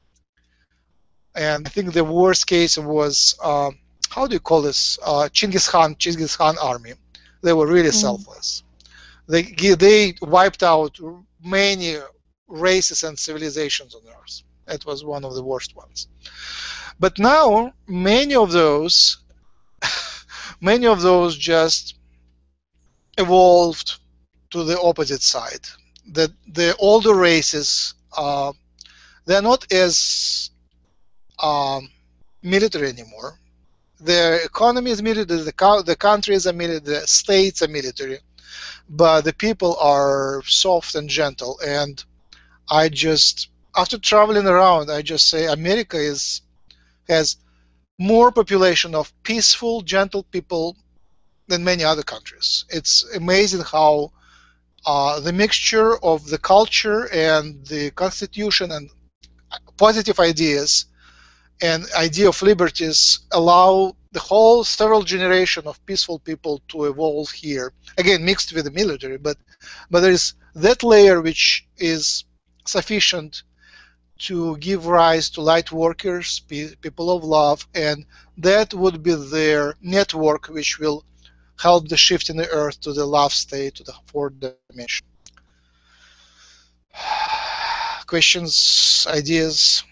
And I think the worst case was, uh, how do you call this, uh, Chinggis Khan, Chinggis Khan army. They were really mm. selfless. They, they wiped out many races and civilizations on Earth. That was one of the worst ones. But now, many of those, many of those just evolved to the opposite side. That the older races, uh, they're not as um, military anymore. Their economy is military, the, co the countries are military, the states are military, but the people are soft and gentle. And I just, after traveling around, I just say America is has more population of peaceful, gentle people than many other countries. It's amazing how uh, the mixture of the culture and the constitution and positive ideas and idea of liberties allow the whole several generation of peaceful people to evolve here. Again, mixed with the military, but but there is that layer which is sufficient to give rise to light workers, people of love, and that would be their network which will help the shift in the earth to the love state, to the fourth dimension. Questions, ideas?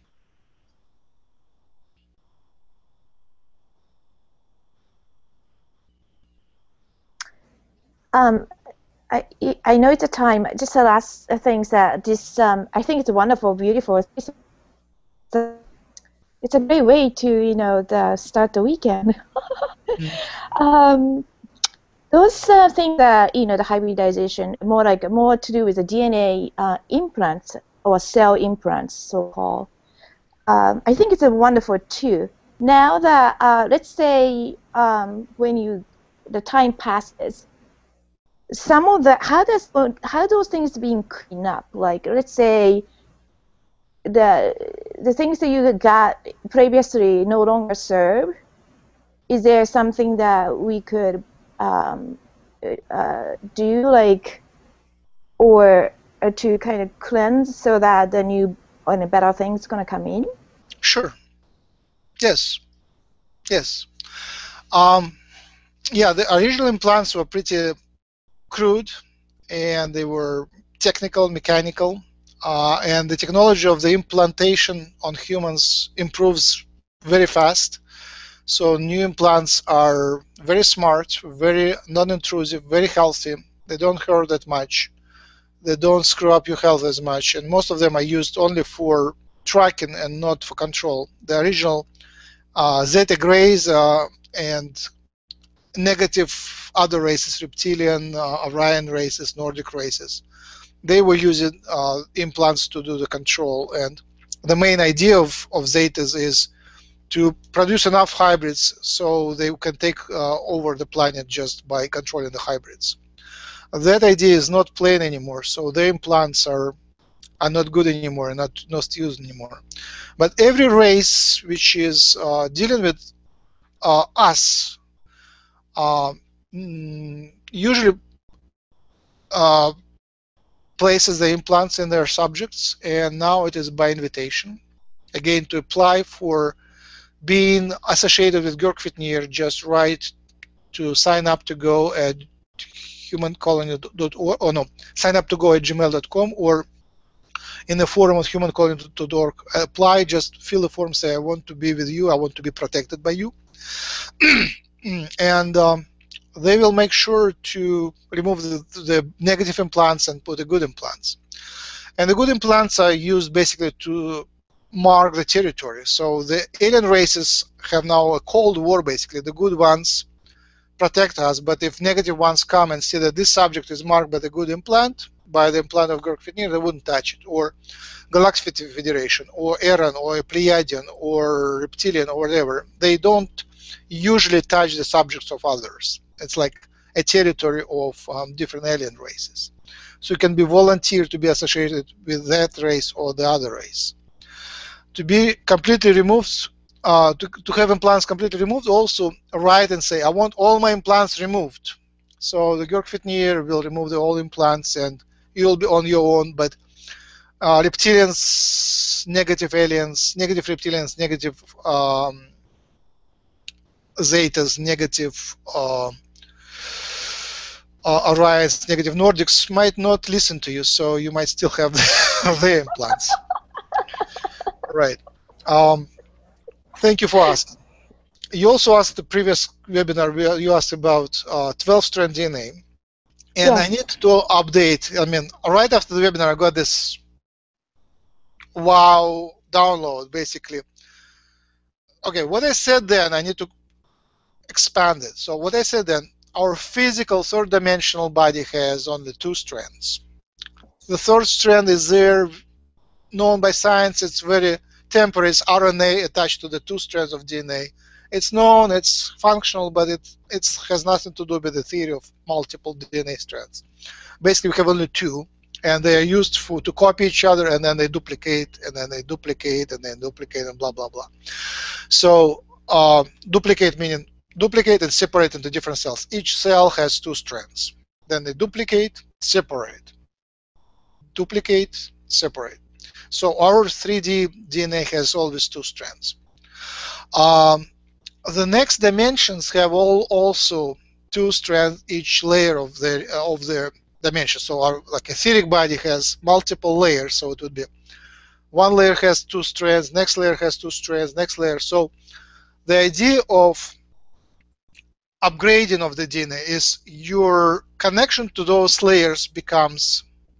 Um, I, I know it's a time. Just the last things that this um, I think it's wonderful, beautiful. It's a, it's a great way to you know the start the weekend. mm. um, those uh, things that you know the hybridization more like more to do with the D N A uh, implants or cell implants, so called. Um, I think it's a wonderful too. Now that uh, let's say um, when you the time passes. Some of the how does how those things being cleaned up? Like let's say the the things that you got previously no longer serve. Is there something that we could um, uh, do like or uh, to kind of cleanse so that the new and better things gonna come in? Sure. Yes. Yes. Um, yeah. The original implants were pretty crude, and they were technical, mechanical, uh, and the technology of the implantation on humans improves very fast. So new implants are very smart, very non-intrusive, very healthy. They don't hurt that much. They don't screw up your health as much, and most of them are used only for tracking and not for control. The original uh, Zeta Greys uh, and negative other races, Reptilian, uh, Orion races, Nordic races, they were using uh, implants to do the control. And the main idea of, of Zetas is to produce enough hybrids so they can take uh, over the planet just by controlling the hybrids. That idea is not playing anymore, so the implants are are not good anymore and not not used anymore. But every race which is uh, dealing with uh, us uh, mm, usually uh, places the implants in their subjects, and now it is by invitation. Again, to apply for being associated with Girk Fitneer, just write to sign up to go at human colony dot org, or no, sign up to go at gmail dot com, or in the forum of human colony dot org. Apply, just fill the form, say I want to be with you, I want to be protected by you. And um, they will make sure to remove the, the negative implants and put the good implants. And the good implants are used basically to mark the territory. So the alien races have now a cold war, basically. The good ones protect us, but if negative ones come and see that this subject is marked by the good implant, by the implant of Girk Fitneer, they wouldn't touch it. Or Galactic Federation, or Aaron, or a Pleiadian, or Reptilian, or whatever. They don't usually touch the subjects of others. It's like a territory of um, different alien races. So you can be volunteer to be associated with that race or the other race. To be completely removed, uh, to, to have implants completely removed, also write and say, I want all my implants removed. So the Girk Fitneer will remove the all implants and you'll be on your own, but uh, reptilians, negative aliens, negative reptilians, negative um, Zetas, negative uh, uh, Orions, negative Nordics might not listen to you, so you might still have their implants. Right. Um, thank you for asking. You also asked the previous webinar, you asked about uh, twelve strand D N A. And yes. I need to update. I mean, right after the webinar, I got this wow download, basically. Okay, what I said then, I need to expand it. So what I said then, our physical third-dimensional body has only two strands. The third strand is there, known by science. It's very temporary. It's R N A attached to the two strands of D N A. It's known, it's functional, but it it's, has nothing to do with the theory of multiple D N A strands. Basically, we have only two, and they are used for to copy each other, and then they duplicate, and then they duplicate, and then duplicate, and blah, blah, blah. So uh, duplicate meaning duplicate and separate into different cells. Each cell has two strands. Then they duplicate, separate. Duplicate, separate. So our three D D N A has always two strands. Um, the next dimensions have all also two strands each layer of their of their dimension. So our like etheric body has multiple layers. So it would be one layer has two strands, next layer has two strands, next layer. So the idea of upgrading of the D N A is your connection to those layers becomes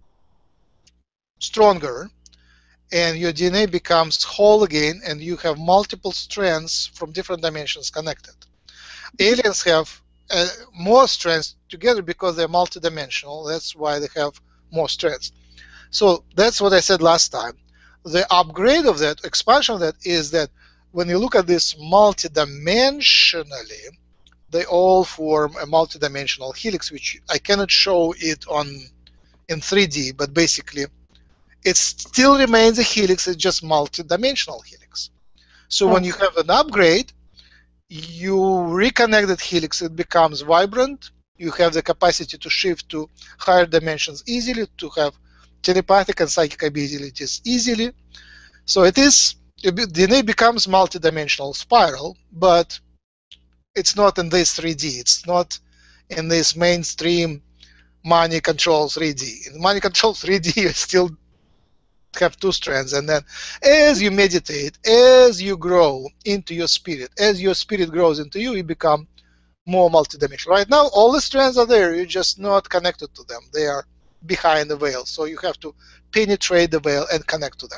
stronger, and your D N A becomes whole again, and you have multiple strands from different dimensions connected. Aliens have uh, more strands together because they're multidimensional. That's why they have more strands. So that's what I said last time. The upgrade of that, expansion of that, is that when you look at this multidimensionally, they all form a multidimensional helix, which I cannot show it on in three D, but basically it still remains a helix, it's just multi-dimensional helix. So when you have an upgrade, you reconnect that helix, it becomes vibrant, you have the capacity to shift to higher dimensions easily, to have telepathic and psychic abilities easily. So it is, D N A becomes multi-dimensional spiral, but it's not in this three D, it's not in this mainstream money controls three D. In money controls three D, you still have two strands, and then as you meditate, as you grow into your spirit, as your spirit grows into you, you become more multidimensional. Right now, all the strands are there. You're just not connected to them. They are behind the veil, so you have to penetrate the veil and connect to them.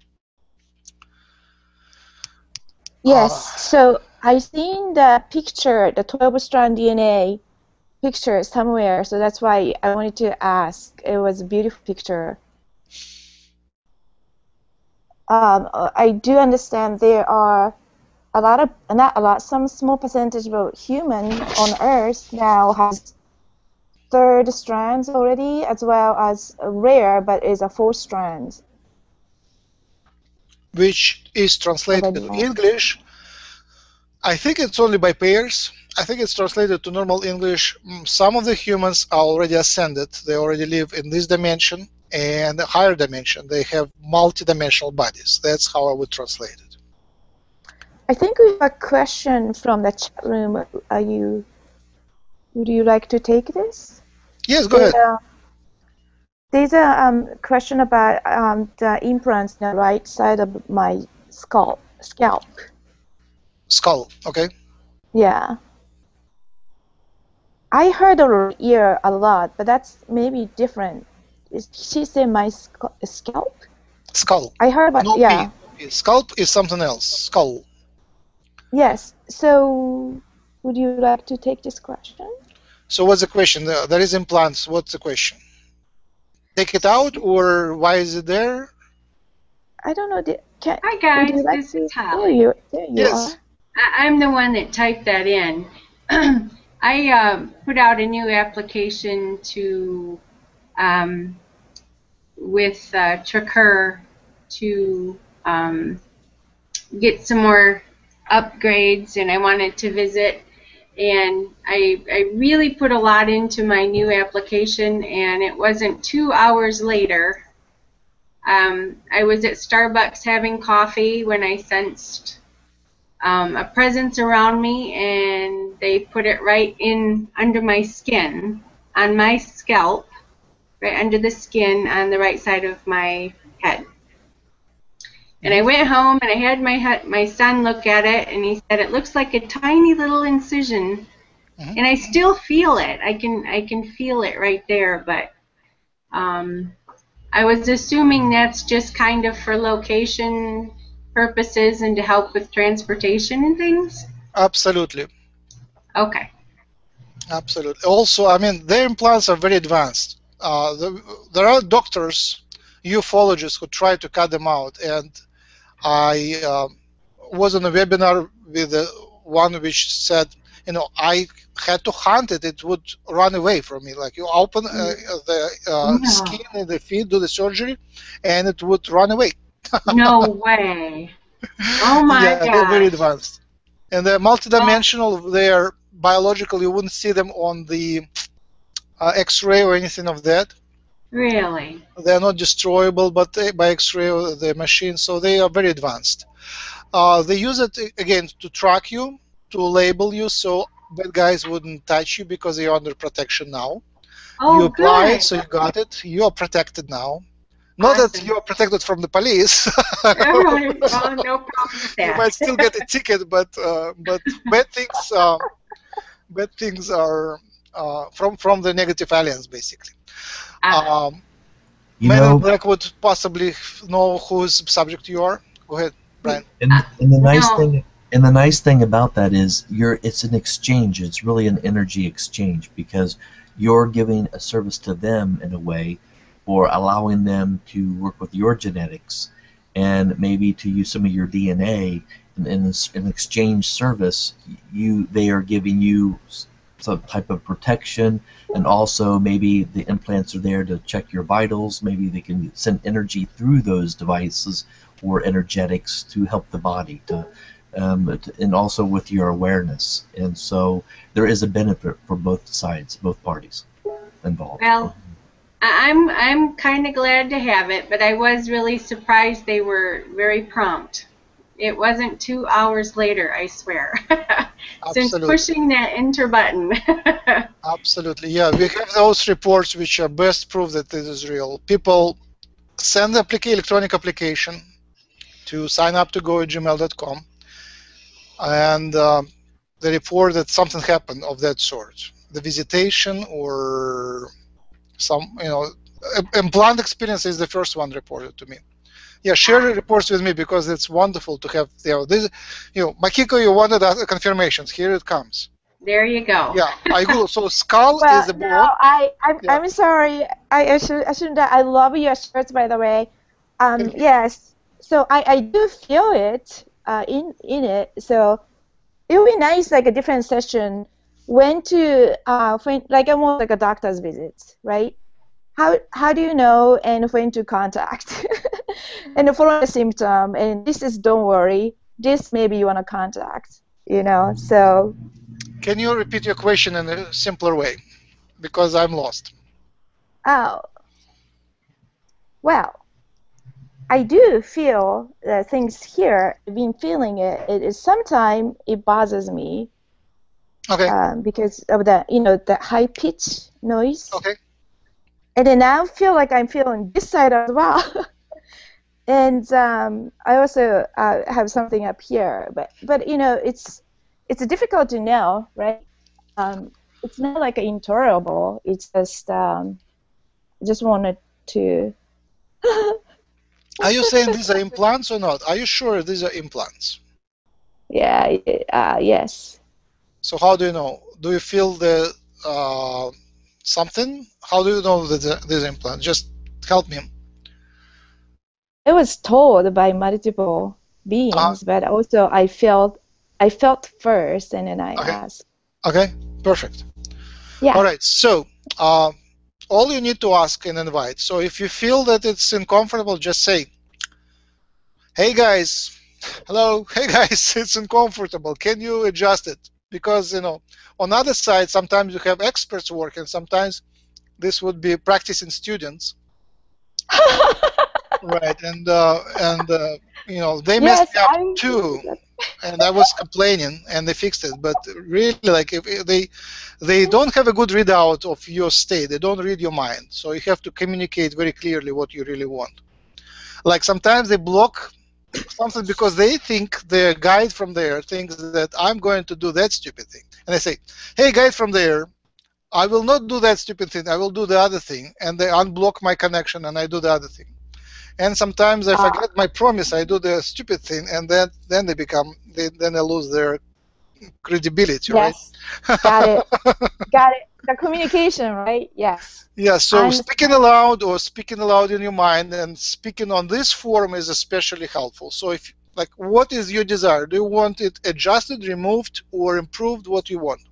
Yes. Uh, So I seen the picture, the twelve strand D N A picture somewhere. So that's why I wanted to ask. It was a beautiful picture. Um, I do understand there are a lot of, not a lot, some small percentage of human on Earth now has third strands already, as well as rare, but is a fourth strand. which is translated to English. I think it's only by pairs. I think it's translated to normal English. Some of the humans are already ascended. They already live in this dimension and a higher dimension. They have multidimensional bodies. That's how I would translate it. I think we have a question from the chat room. Are you? Would you like to take this? Yes, go there, ahead. Uh, there's a um, question about um, the implants on the right side of my scalp. Scalp. Skull. Okay. Yeah. I heard the ear a lot, but that's maybe different. Is she said my sc scalp? Skull. I heard about Not yeah. me. Scalp is something else. Skull. Yes. So, would you like to take this question? So what's the question? There is implants. What's the question? Take it out, or why is it there? I don't know. Can, Hi guys, would you like this to, is Holly. There you, there you Yes. are. I, I'm the one that typed that in. I uh, put out a new application to um, with uh, Tricur to um, get some more upgrades, and I wanted to visit. And I, I really put a lot into my new application, and it wasn't two hours later. Um, I was at Starbucks having coffee when I sensed um, a presence around me, and they put it right in under my skin, on my scalp, right under the skin on the right side of my head. And I went home and I had my my son look at it, and he said it looks like a tiny little incision, Mm-hmm. and I still feel it. I can I can feel it right there, but um, I was assuming that's just kind of for location purposes and to help with transportation and things. Absolutely. Okay. Absolutely. Also, I mean, their implants are very advanced. Uh, the, there are doctors, ufologists, who try to cut them out, and I uh, was on a webinar with uh, one which said, you know, I had to hunt it; it would run away from me. Like you open uh, the uh, No. skin in the feet, do the surgery, and it would run away. No way. Oh my yeah, gosh. they're very advanced, and they're multidimensional. They're biological. You wouldn't see them on the uh, X-ray or anything of that. Really? They are not destroyable, but they, by X-ray or the machine, so they are very advanced. Uh, they use it again to track you, to label you, so bad guys wouldn't touch you because you're under protection now. Oh, you apply good. it, so you got it. You are protected now. Not Awesome. that you are protected from the police. All right. Well, no problem with that. You might still get a ticket, but uh, but bad things uh, bad things are uh, from from the negative aliens, basically. Ah. Um, You Men know, in Black would possibly know whose subject you are. Go ahead, Brian. and, and the nice No. thing and the nice thing about that is you're it's an exchange. It's really an energy exchange because you're giving a service to them in a way, or allowing them to work with your genetics, and maybe to use some of your D N A in, in this, an exchange service. You they are giving you some type of protection, and also maybe the implants are there to check your vitals. Maybe they can send energy through those devices or energetics to help the body to, um, to and also with your awareness. And so there is a benefit for both sides, both parties involved. Well, I- I'm I'm kind of glad to have it, but I was really surprised they were very prompt. It wasn't two hours later, I swear. Since Absolutely. pushing that enter button. Absolutely, yeah. We have those reports which are best proof that this is real. People send the applica electronic application to sign up to go at gmail dot com, and uh, they report that something happened of that sort. The visitation or some, you know, implant experience is the first one reported to me. Yeah, share the reports with me because it's wonderful to have, you know, this, you know, Makiko, you wanted a confirmations. Here it comes. There you go. Yeah, I go. So skull Well, is the no, bone. I, I'm, Yeah. I'm sorry. I, I should, I shouldn't. I love your shirts, by the way. Um, Thank you. yes. So I, I do feel it, uh, in, in it. So it would be nice, like a different session, when to, uh, when, like almost like a doctor's visit, right? How, how do you know and when to contact? And follow the symptom. And this is, don't worry. This maybe you want to contact. You know. So. Can you repeat your question in a simpler way? Because I'm lost. Oh. Well, I do feel uh, things here. I've been feeling it. It is sometimes it bothers me. Okay. Um, because of the, you know, the high pitch noise. Okay. And then now I feel like I'm feeling this side as well. And um, I also uh, have something up here, but but you know, it's it's difficult to know, right? Um, it's not like intolerable. It's just um, just wanted to. Are you saying these are implants or not? Are you sure these are implants? Yeah. Uh, yes. So how do you know? Do you feel the uh, something? How do you know that these are implants? Just help me. I was told by multiple beings, uh-huh. But also I felt I felt first, and then I okay. asked. Okay, perfect. Yeah. All right. So uh, all you need to ask and invite. So if you feel that it's uncomfortable, just say, "Hey guys, hello. Hey guys, it's uncomfortable. Can you adjust it?" Because you know, on the other side, sometimes you have experts work, and sometimes this would be practicing students. Right, and uh, and uh, you know, they yes, messed me up I'm... too, and I was complaining, and they fixed it. But really, like, if they they don't have a good readout of your state, they don't read your mind. So you have to communicate very clearly what you really want. Like sometimes they block something because they think their guide from there thinks that I'm going to do that stupid thing, and they say, "Hey, guide from there, I will not do that stupid thing. I will do the other thing," and they unblock my connection, and I do the other thing. And sometimes I forget my promise. I do the stupid thing, and then then they become they, then they lose their credibility, yes. right? Got it. Got it. The communication, right? Yes. Yeah. So I'm... speaking aloud or speaking aloud in your mind and speaking on this forum is especially helpful. So if like, what is your desire? Do you want it adjusted, removed, or improved? What you want?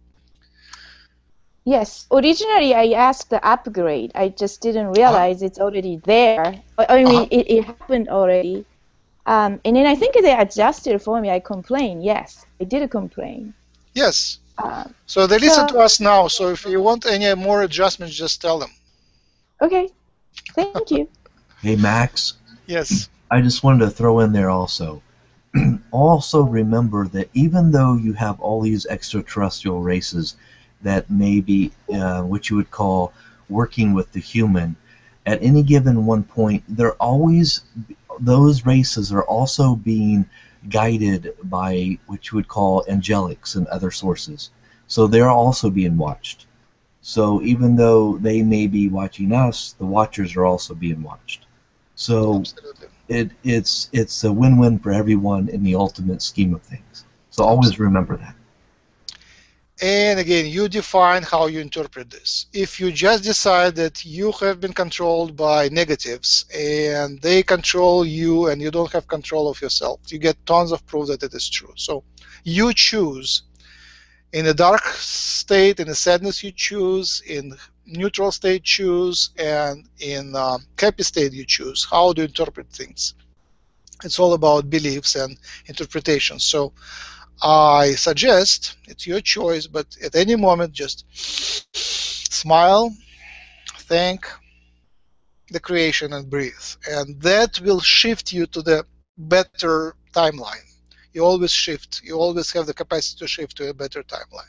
Yes. Originally, I asked the upgrade. I just didn't realize uh-huh. it's already there. I mean, uh-huh. it, it happened already. Um, and then I think they adjusted for me. I complained. Yes, I did complain. Yes. Uh, so they listen so, to us now. So if you want any more adjustments, just tell them. Okay. Thank you. Hey, Max. Yes. I just wanted to throw in there also. Also remember that even though you have all these extraterrestrial races that may be uh, what you would call working with the human, at any given one point, they're always, those races are also being guided by what you would call angelics and other sources. So they're also being watched. So even though they may be watching us, the watchers are also being watched. So Absolutely. it it's it's a win-win for everyone in the ultimate scheme of things. So always Absolutely. remember that. And again, you define how you interpret this. If you just decide that you have been controlled by negatives and they control you and you don't have control of yourself, you get tons of proof that it is true. So you choose. In a dark state, in a sadness you choose, in neutral state choose, and in uh, happy state you choose. How do you interpret things? It's all about beliefs and interpretation. So I suggest, it's your choice, but at any moment just smile, thank the creation and breathe. And that will shift you to the better timeline. You always shift. You always have the capacity to shift to a better timeline.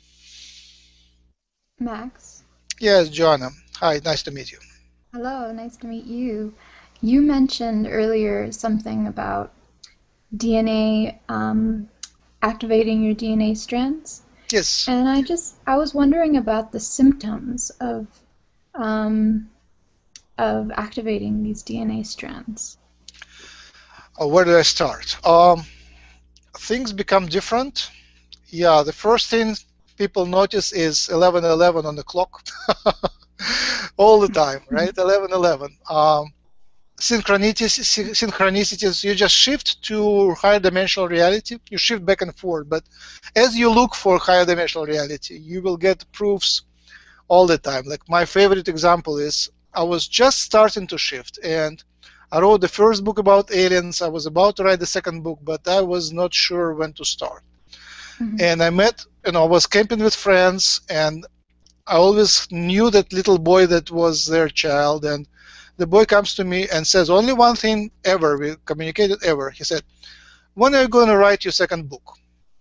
Max? Yes, Joanna. Hi, nice to meet you. Hello, nice to meet you. You mentioned earlier something about D N A, um, activating your D N A strands. Yes. And I just, I was wondering about the symptoms of, um, of activating these D N A strands. Uh, where do I start? Um, things become different. Yeah, the first thing people notice is eleven eleven on the clock. All the time, right? eleven eleven. Um, synchronicities, synchronicities, you just shift to higher dimensional reality. You shift back and forth. But as you look for higher dimensional reality, you will get proofs all the time. Like my favorite example is I was just starting to shift, and I wrote the first book about aliens. I was about to write the second book, but I was not sure when to start. Mm-hmm. And I met, you know, I was camping with friends, and I always knew that little boy that was their child. And the boy comes to me and says, only one thing ever, we communicated ever. He said, when are you going to write your second book?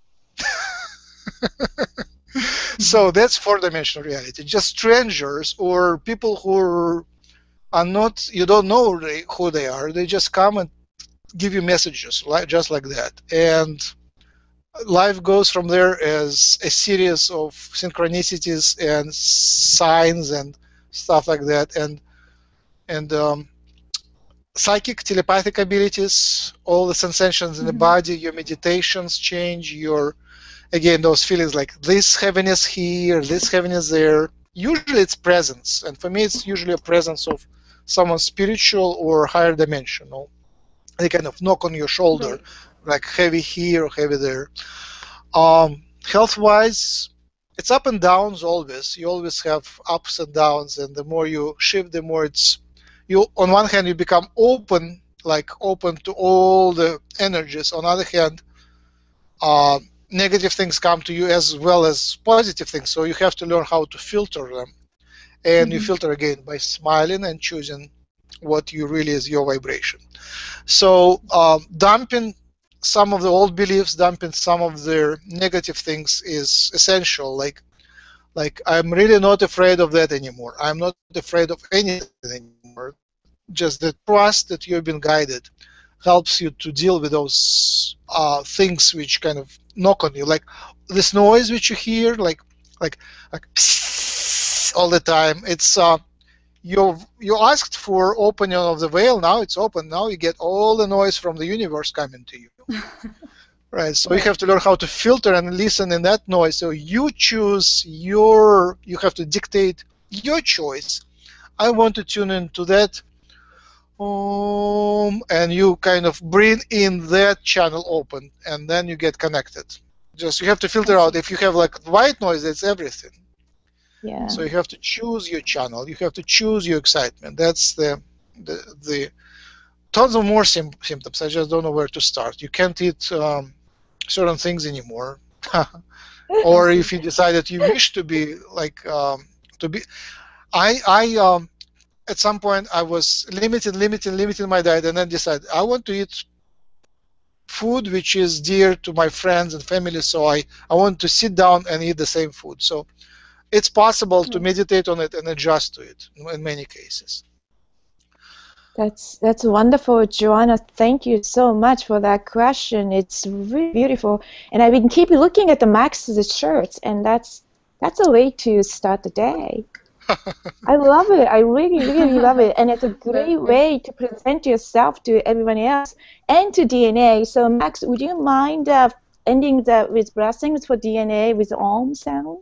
Mm-hmm. So that's four-dimensional reality. Just strangers or people who are are not, you don't know who they are. They just come and give you messages, like, just like that. And life goes from there as a series of synchronicities and signs and stuff like that. And and um, psychic, telepathic abilities, all the sensations in mm-hmm. the body, your meditations change, your, again, those feelings like this heaviness here, this heaviness there. Usually it's presence. And for me, it's usually a presence of someone spiritual or higher dimensional. They kind of knock on your shoulder, right. Like heavy here or heavy there. Um, health-wise, it's up and downs always. You always have ups and downs, and the more you shift, the more it's you. On one hand, you become open, like open to all the energies. On the other hand, uh, negative things come to you as well as positive things. So you have to learn how to filter them. And mm-hmm. you filter again by smiling and choosing what you really is your vibration. So um, dumping some of the old beliefs, dumping some of their negative things is essential. Like, like I'm really not afraid of that anymore. I'm not afraid of anything anymore. Just the trust that you've been guided helps you to deal with those uh, things which kind of knock on you. Like this noise which you hear, like, like, like. all the time. It's uh, you you asked for opening of the veil. Now it's open. Now you get all the noise from the universe coming to you, right? So you have to learn how to filter and listen in that noise. So you choose your. You have to dictate your choice. I want to tune into that, um, and you kind of bring in that channel open, and then you get connected. Just you have to filter out. If you have like white noise, it's everything. Yeah. So you have to choose your channel. You have to choose your excitement. That's the the, the tons of more sim symptoms. I just don't know where to start. You can't eat um, certain things anymore, or if you decide that you wish to be like um, to be. I I um, at some point I was limiting, limiting, limiting my diet, and then decided I want to eat food which is dear to my friends and family. So I I want to sit down and eat the same food. So it's possible to meditate on it and adjust to it in many cases. That's that's wonderful, Joanna. Thank you so much for that question. It's really beautiful, and I've been keep looking at the Max's shirts, and that's that's a way to start the day. I love it. I really, really love it, and it's a great way to present yourself to everyone else and to D N A. So, Max, would you mind uh, ending the with blessings for D N A with Om sound?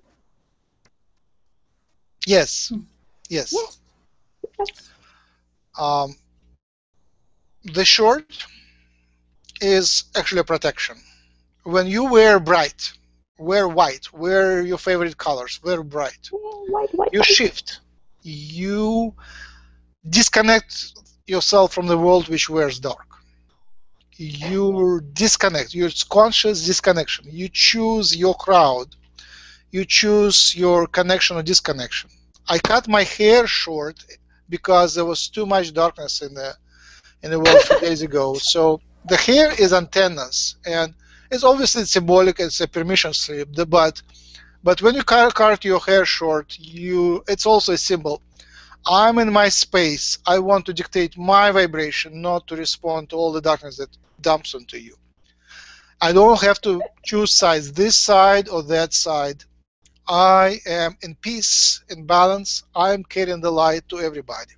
Yes. Yes. Yes. Um, the short is actually a protection. When you wear bright, wear white, wear your favorite colors, wear bright. Yeah, white, white, you white. shift. You disconnect yourself from the world which wears dark. You disconnect. Your conscious disconnection. You choose your crowd. You choose your connection or disconnection. I cut my hair short because there was too much darkness in the in the world a few days ago. So the hair is antennas, and It's obviously symbolic. It's a permission slip. The, but but when you cut, cut your hair short, you it's also a symbol. I'm in my space. I want to dictate my vibration, not to respond to all the darkness that dumps onto you. I don't have to choose sides, this side or that side. I am in peace, in balance. I am carrying the light to everybody.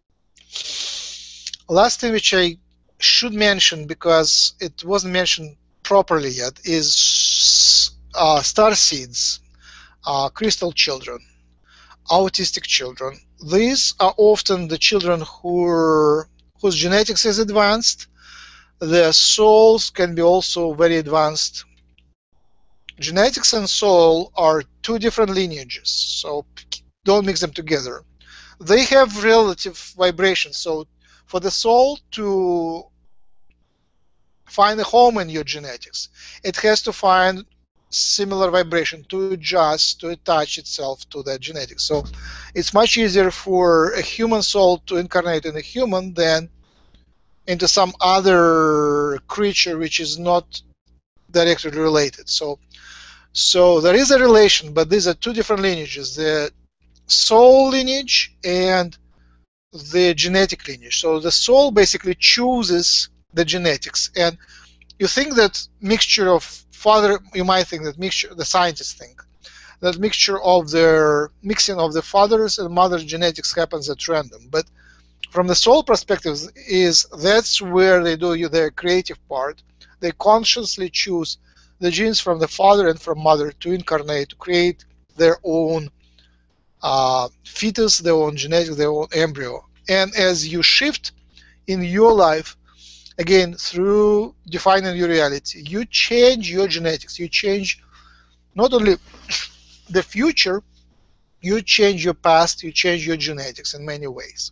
Last thing which I should mention, because it wasn't mentioned properly yet, is uh, starseeds, uh, crystal children, autistic children. These are often the children who are, whose genetics is advanced. Their souls can be also very advanced. Genetics and soul are two different lineages, so don't mix them together. They have relative vibrations, so for the soul to find a home in your genetics, it has to find similar vibration to adjust, to attach itself to that genetics. So it's much easier for a human soul to incarnate in a human than into some other creature which is not directly related. So, so there is a relation, but these are two different lineages: the soul lineage and the genetic lineage. So the soul basically chooses the genetics, and you think that mixture of father, you might think that mixture, the scientists think that mixture of their mixing of the father's and mother's genetics happens at random, but from the soul perspective, is that's where they do their creative part. They consciously choose the genes from the father and from mother to incarnate, to create their own uh, fetus, their own genetics, their own embryo. And as you shift in your life, again, through defining your reality, you change your genetics. You change not only the future, you change your past, you change your genetics in many ways.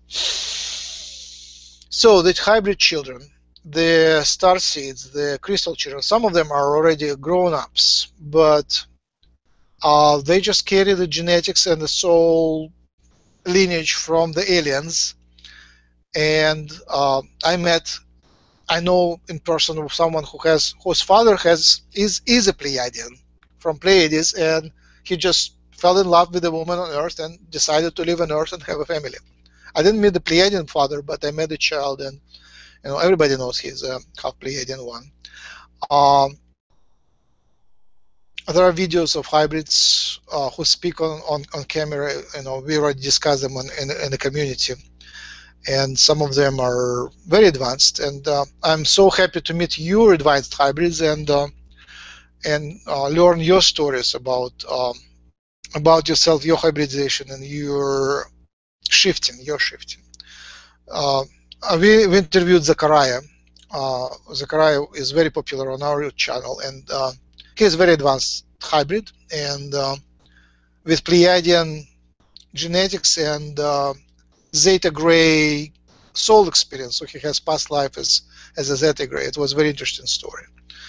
So the hybrid children, the starseeds, the crystal children, some of them are already grown-ups, but uh, they just carry the genetics and the soul lineage from the aliens. And uh, I met, I know in person someone who has, whose father has is is a Pleiadian from Pleiades, and he just fell in love with a woman on Earth and decided to live on Earth and have a family. I didn't meet the Pleiadian father, but I met the child, and you know everybody knows he's a half Pleiadian one. Um, there are videos of hybrids uh, who speak on, on, on camera. You know, we already discussed them on, in, in the community, and some of them are very advanced. And uh, I'm so happy to meet your advanced hybrids and uh, and uh, learn your stories about um, about yourself, your hybridization, and your shifting, your shifting. Uh, we, we interviewed Zachariah. Uh, Zachariah is very popular on our channel, and uh, he is very advanced hybrid, and uh, with Pleiadian genetics and uh, Zeta Gray soul experience. So he has past life as as a Zeta Gray. It was a very interesting story.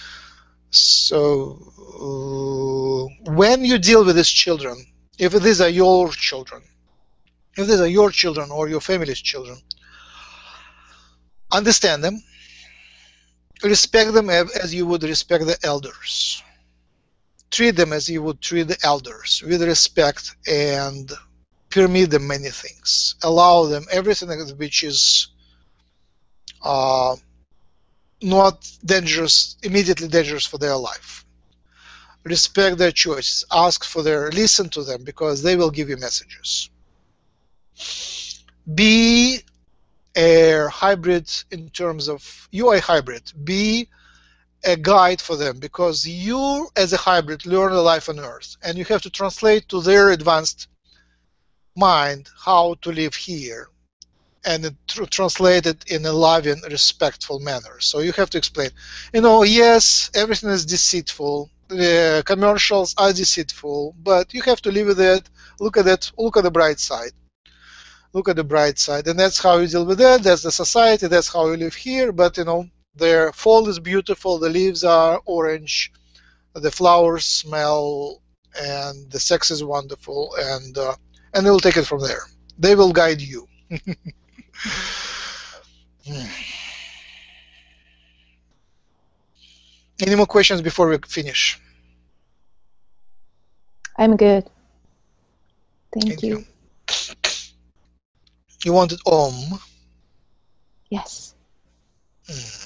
So uh, when you deal with these children, if these are your children, if these are your children or your family's children, understand them, respect them as you would respect the elders. Treat them as you would treat the elders, with respect, and permit them many things. Allow them everything which is uh, not dangerous, immediately dangerous for their life. Respect their choices. Ask for their, listen to them, because they will give you messages. Be a hybrid in terms of, you are a hybrid. Be a guide for them, because you as a hybrid learn a life on Earth, and you have to translate to their advanced mind how to live here, and it tr translate it in a loving, respectful manner. So you have to explain, you know, yes, everything is deceitful, the commercials are deceitful, but you have to live with it. Look at it, look at the bright side. Look at the bright side, and that's how you deal with it. That's the society, that's how you live here. But you know, the fall is beautiful, the leaves are orange, the flowers smell, and the sex is wonderful, and uh, and they will take it from there. They will guide you. Any more questions before we finish? I'm good. Thank, Thank you. you. You wanted Om. Yes. Hmm.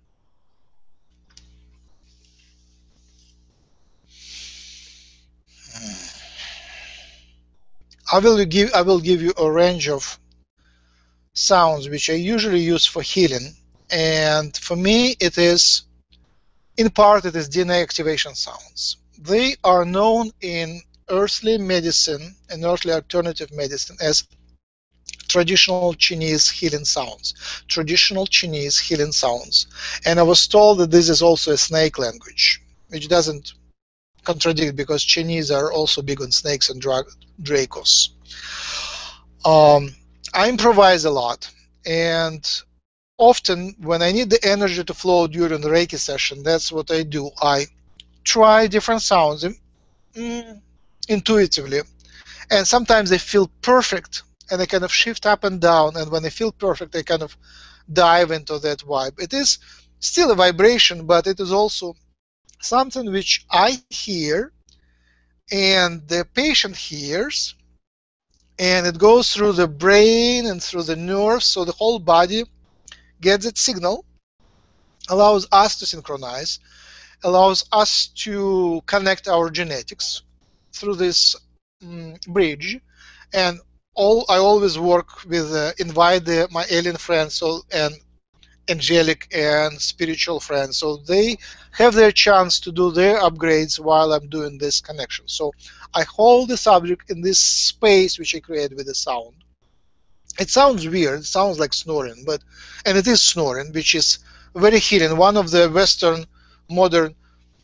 I will give I will give you a range of sounds which I usually use for healing, and for me it is, in part, it is D N A activation sounds. They are known in earthly medicine and earthly alternative medicine as traditional Chinese healing sounds. Traditional Chinese healing sounds. And I was told that this is also a snake language, which doesn't contradict because Chinese are also big on snakes and dra dracos. Um, I improvise a lot, and often when I need the energy to flow during the Reiki session, that's what I do. I try different sounds mm, intuitively, and sometimes they feel perfect, and I kind of shift up and down, and when I feel perfect, I kind of dive into that vibe. It is still a vibration, but it is also something which I hear, and the patient hears, and it goes through the brain and through the nerves, so the whole body gets that signal, allows us to synchronize, allows us to connect our genetics through this um, bridge. And all I always work with, uh, invite the, my alien friends so, and angelic and spiritual friends, so they have their chance to do their upgrades while I'm doing this connection. So I hold the subject in this space which I create with the sound. It sounds weird, it sounds like snoring, but and it is snoring, which is very healing. One of the Western modern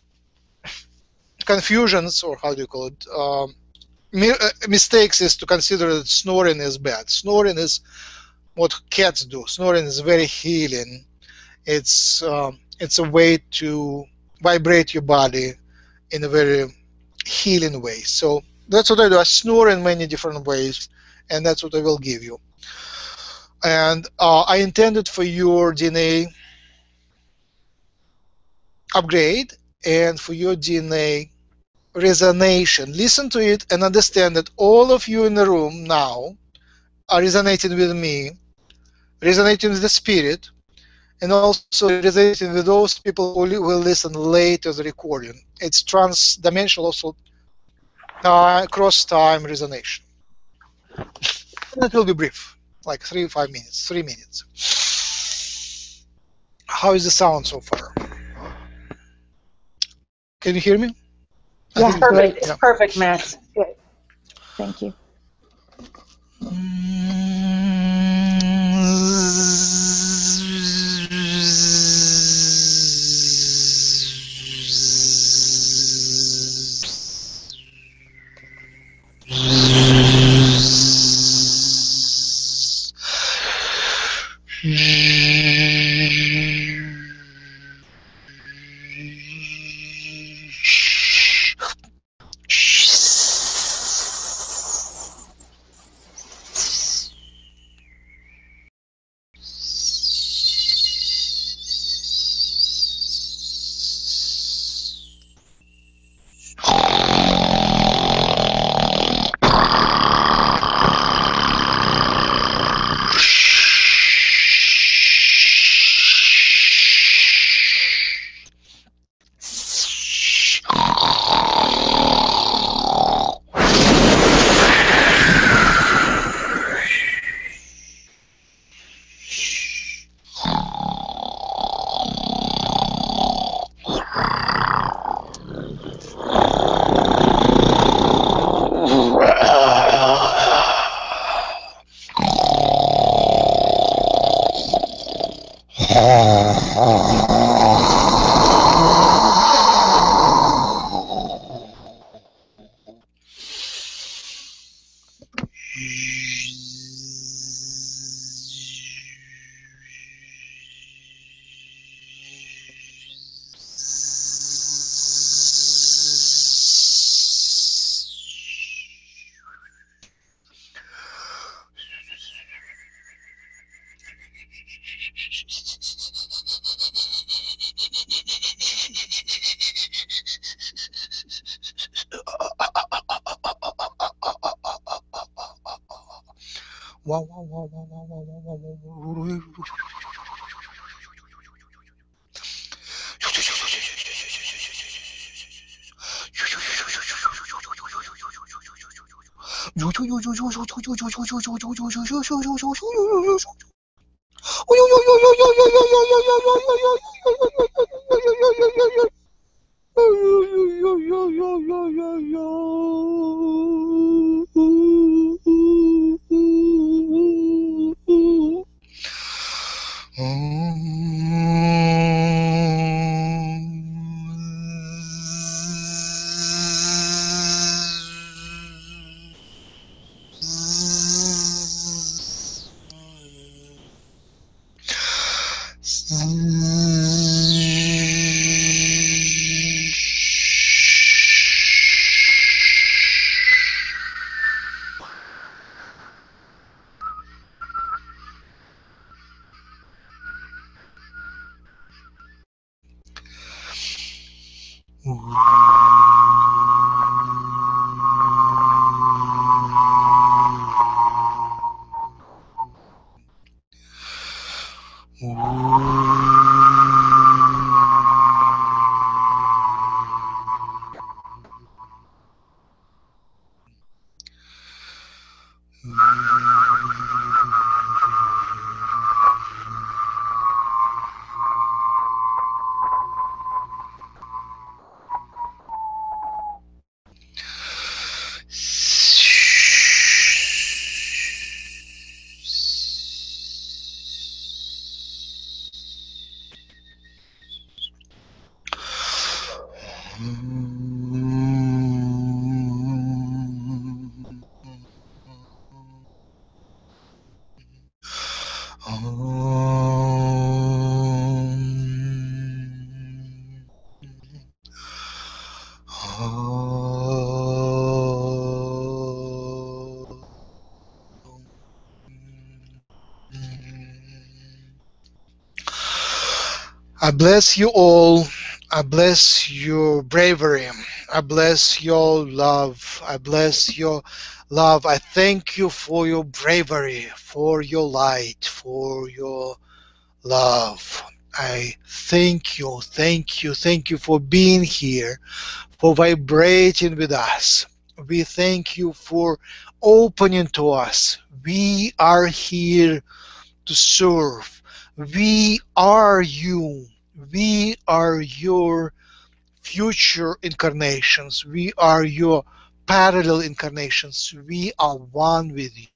confusions, or how do you call it, um, mi uh, mistakes, is to consider that snoring is bad. Snoring is what cats do. Snoring is very healing. It's um, it's a way to vibrate your body in a very healing way. So that's what I do. I snore in many different ways, and that's what I will give you. And uh, I intended for your D N A upgrade and for your D N A resonation. Listen to it and understand that all of you in the room now are resonating with me, resonating with the spirit, and also resonating with those people who will listen late to the recording. It's trans-dimensional, also time, cross-time resonation. And it will be brief, like three, five minutes, three minutes. How is the sound so far? Can you hear me? I Yeah, think it's great. It's yeah. perfect, Max. Good. Thank you. I bless you all. I bless your bravery. I bless your love. I bless your love. I thank you for your bravery, for your light, for your love. I thank you, thank you, thank you for being here, for vibrating with us. We thank you for opening to us. We are here to serve. We are you. We are your future incarnations. We are your parallel incarnations. We are one with you.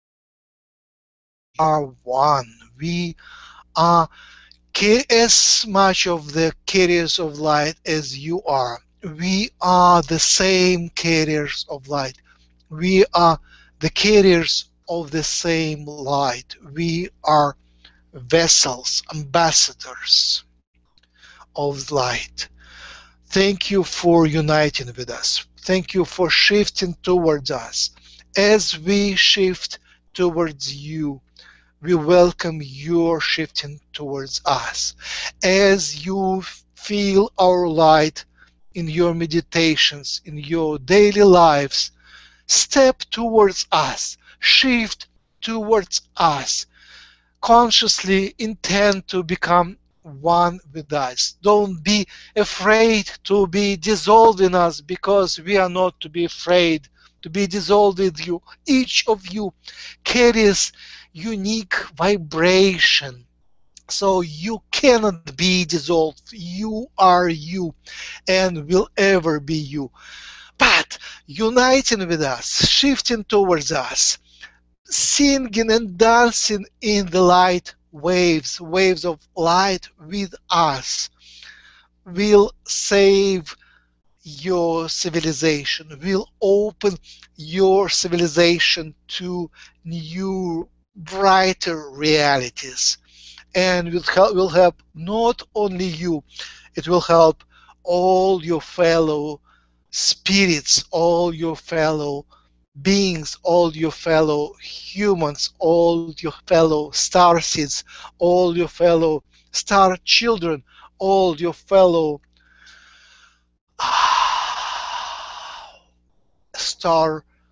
We are one. We are as much of the carriers of light as you are. We are the same carriers of light. We are the carriers of the same light. We are vessels, ambassadors of light. Thank you for uniting with us. Thank you for shifting towards us. As we shift towards you, we welcome your shifting towards us. As you feel our light in your meditations, in your daily lives, step towards us, shift towards us. Consciously intend to become one with us. Don't be afraid to be dissolved in us, because we are not to be afraid to be dissolved with you. Each of you carries unique vibration, so you cannot be dissolved. You are you and will ever be you. But uniting with us, shifting towards us, singing and dancing in the light waves, waves of light with us, will save your civilization, will open your civilization to new, brighter realities, and will help, will help not only you, it will help all your fellow spirits, all your fellow beings, all your fellow humans, all your fellow star seeds, all your fellow star children, all your fellow star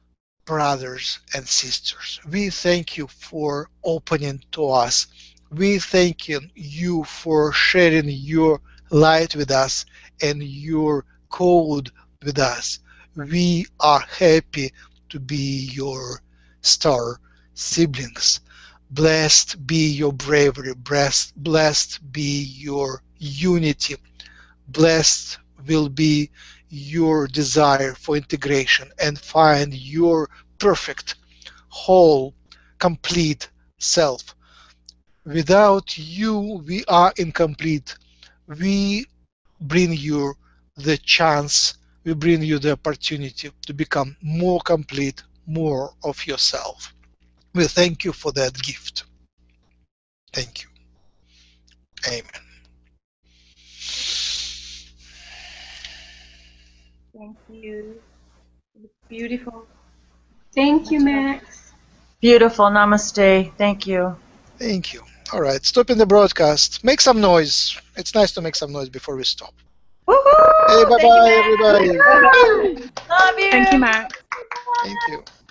brothers and sisters. We thank you for opening to us. We thank you for sharing your light with us and your code with us. We are happy to be your star siblings. Blessed be your bravery. Blessed, blessed be your unity. Blessed will be your desire for integration and find your perfect, whole, complete self. Without you, we are incomplete. We bring you the chance, we bring you the opportunity to become more complete, more of yourself. We thank you for that gift. Thank you. Amen. Thank you. Beautiful. Thank you, Max. Beautiful. Namaste. Thank you. Thank you. All right, stopping the broadcast. Make some noise. It's nice to make some noise before we stop. Woohoo! Hey, bye-bye, everybody. Love you. Thank you, Max. Thank you.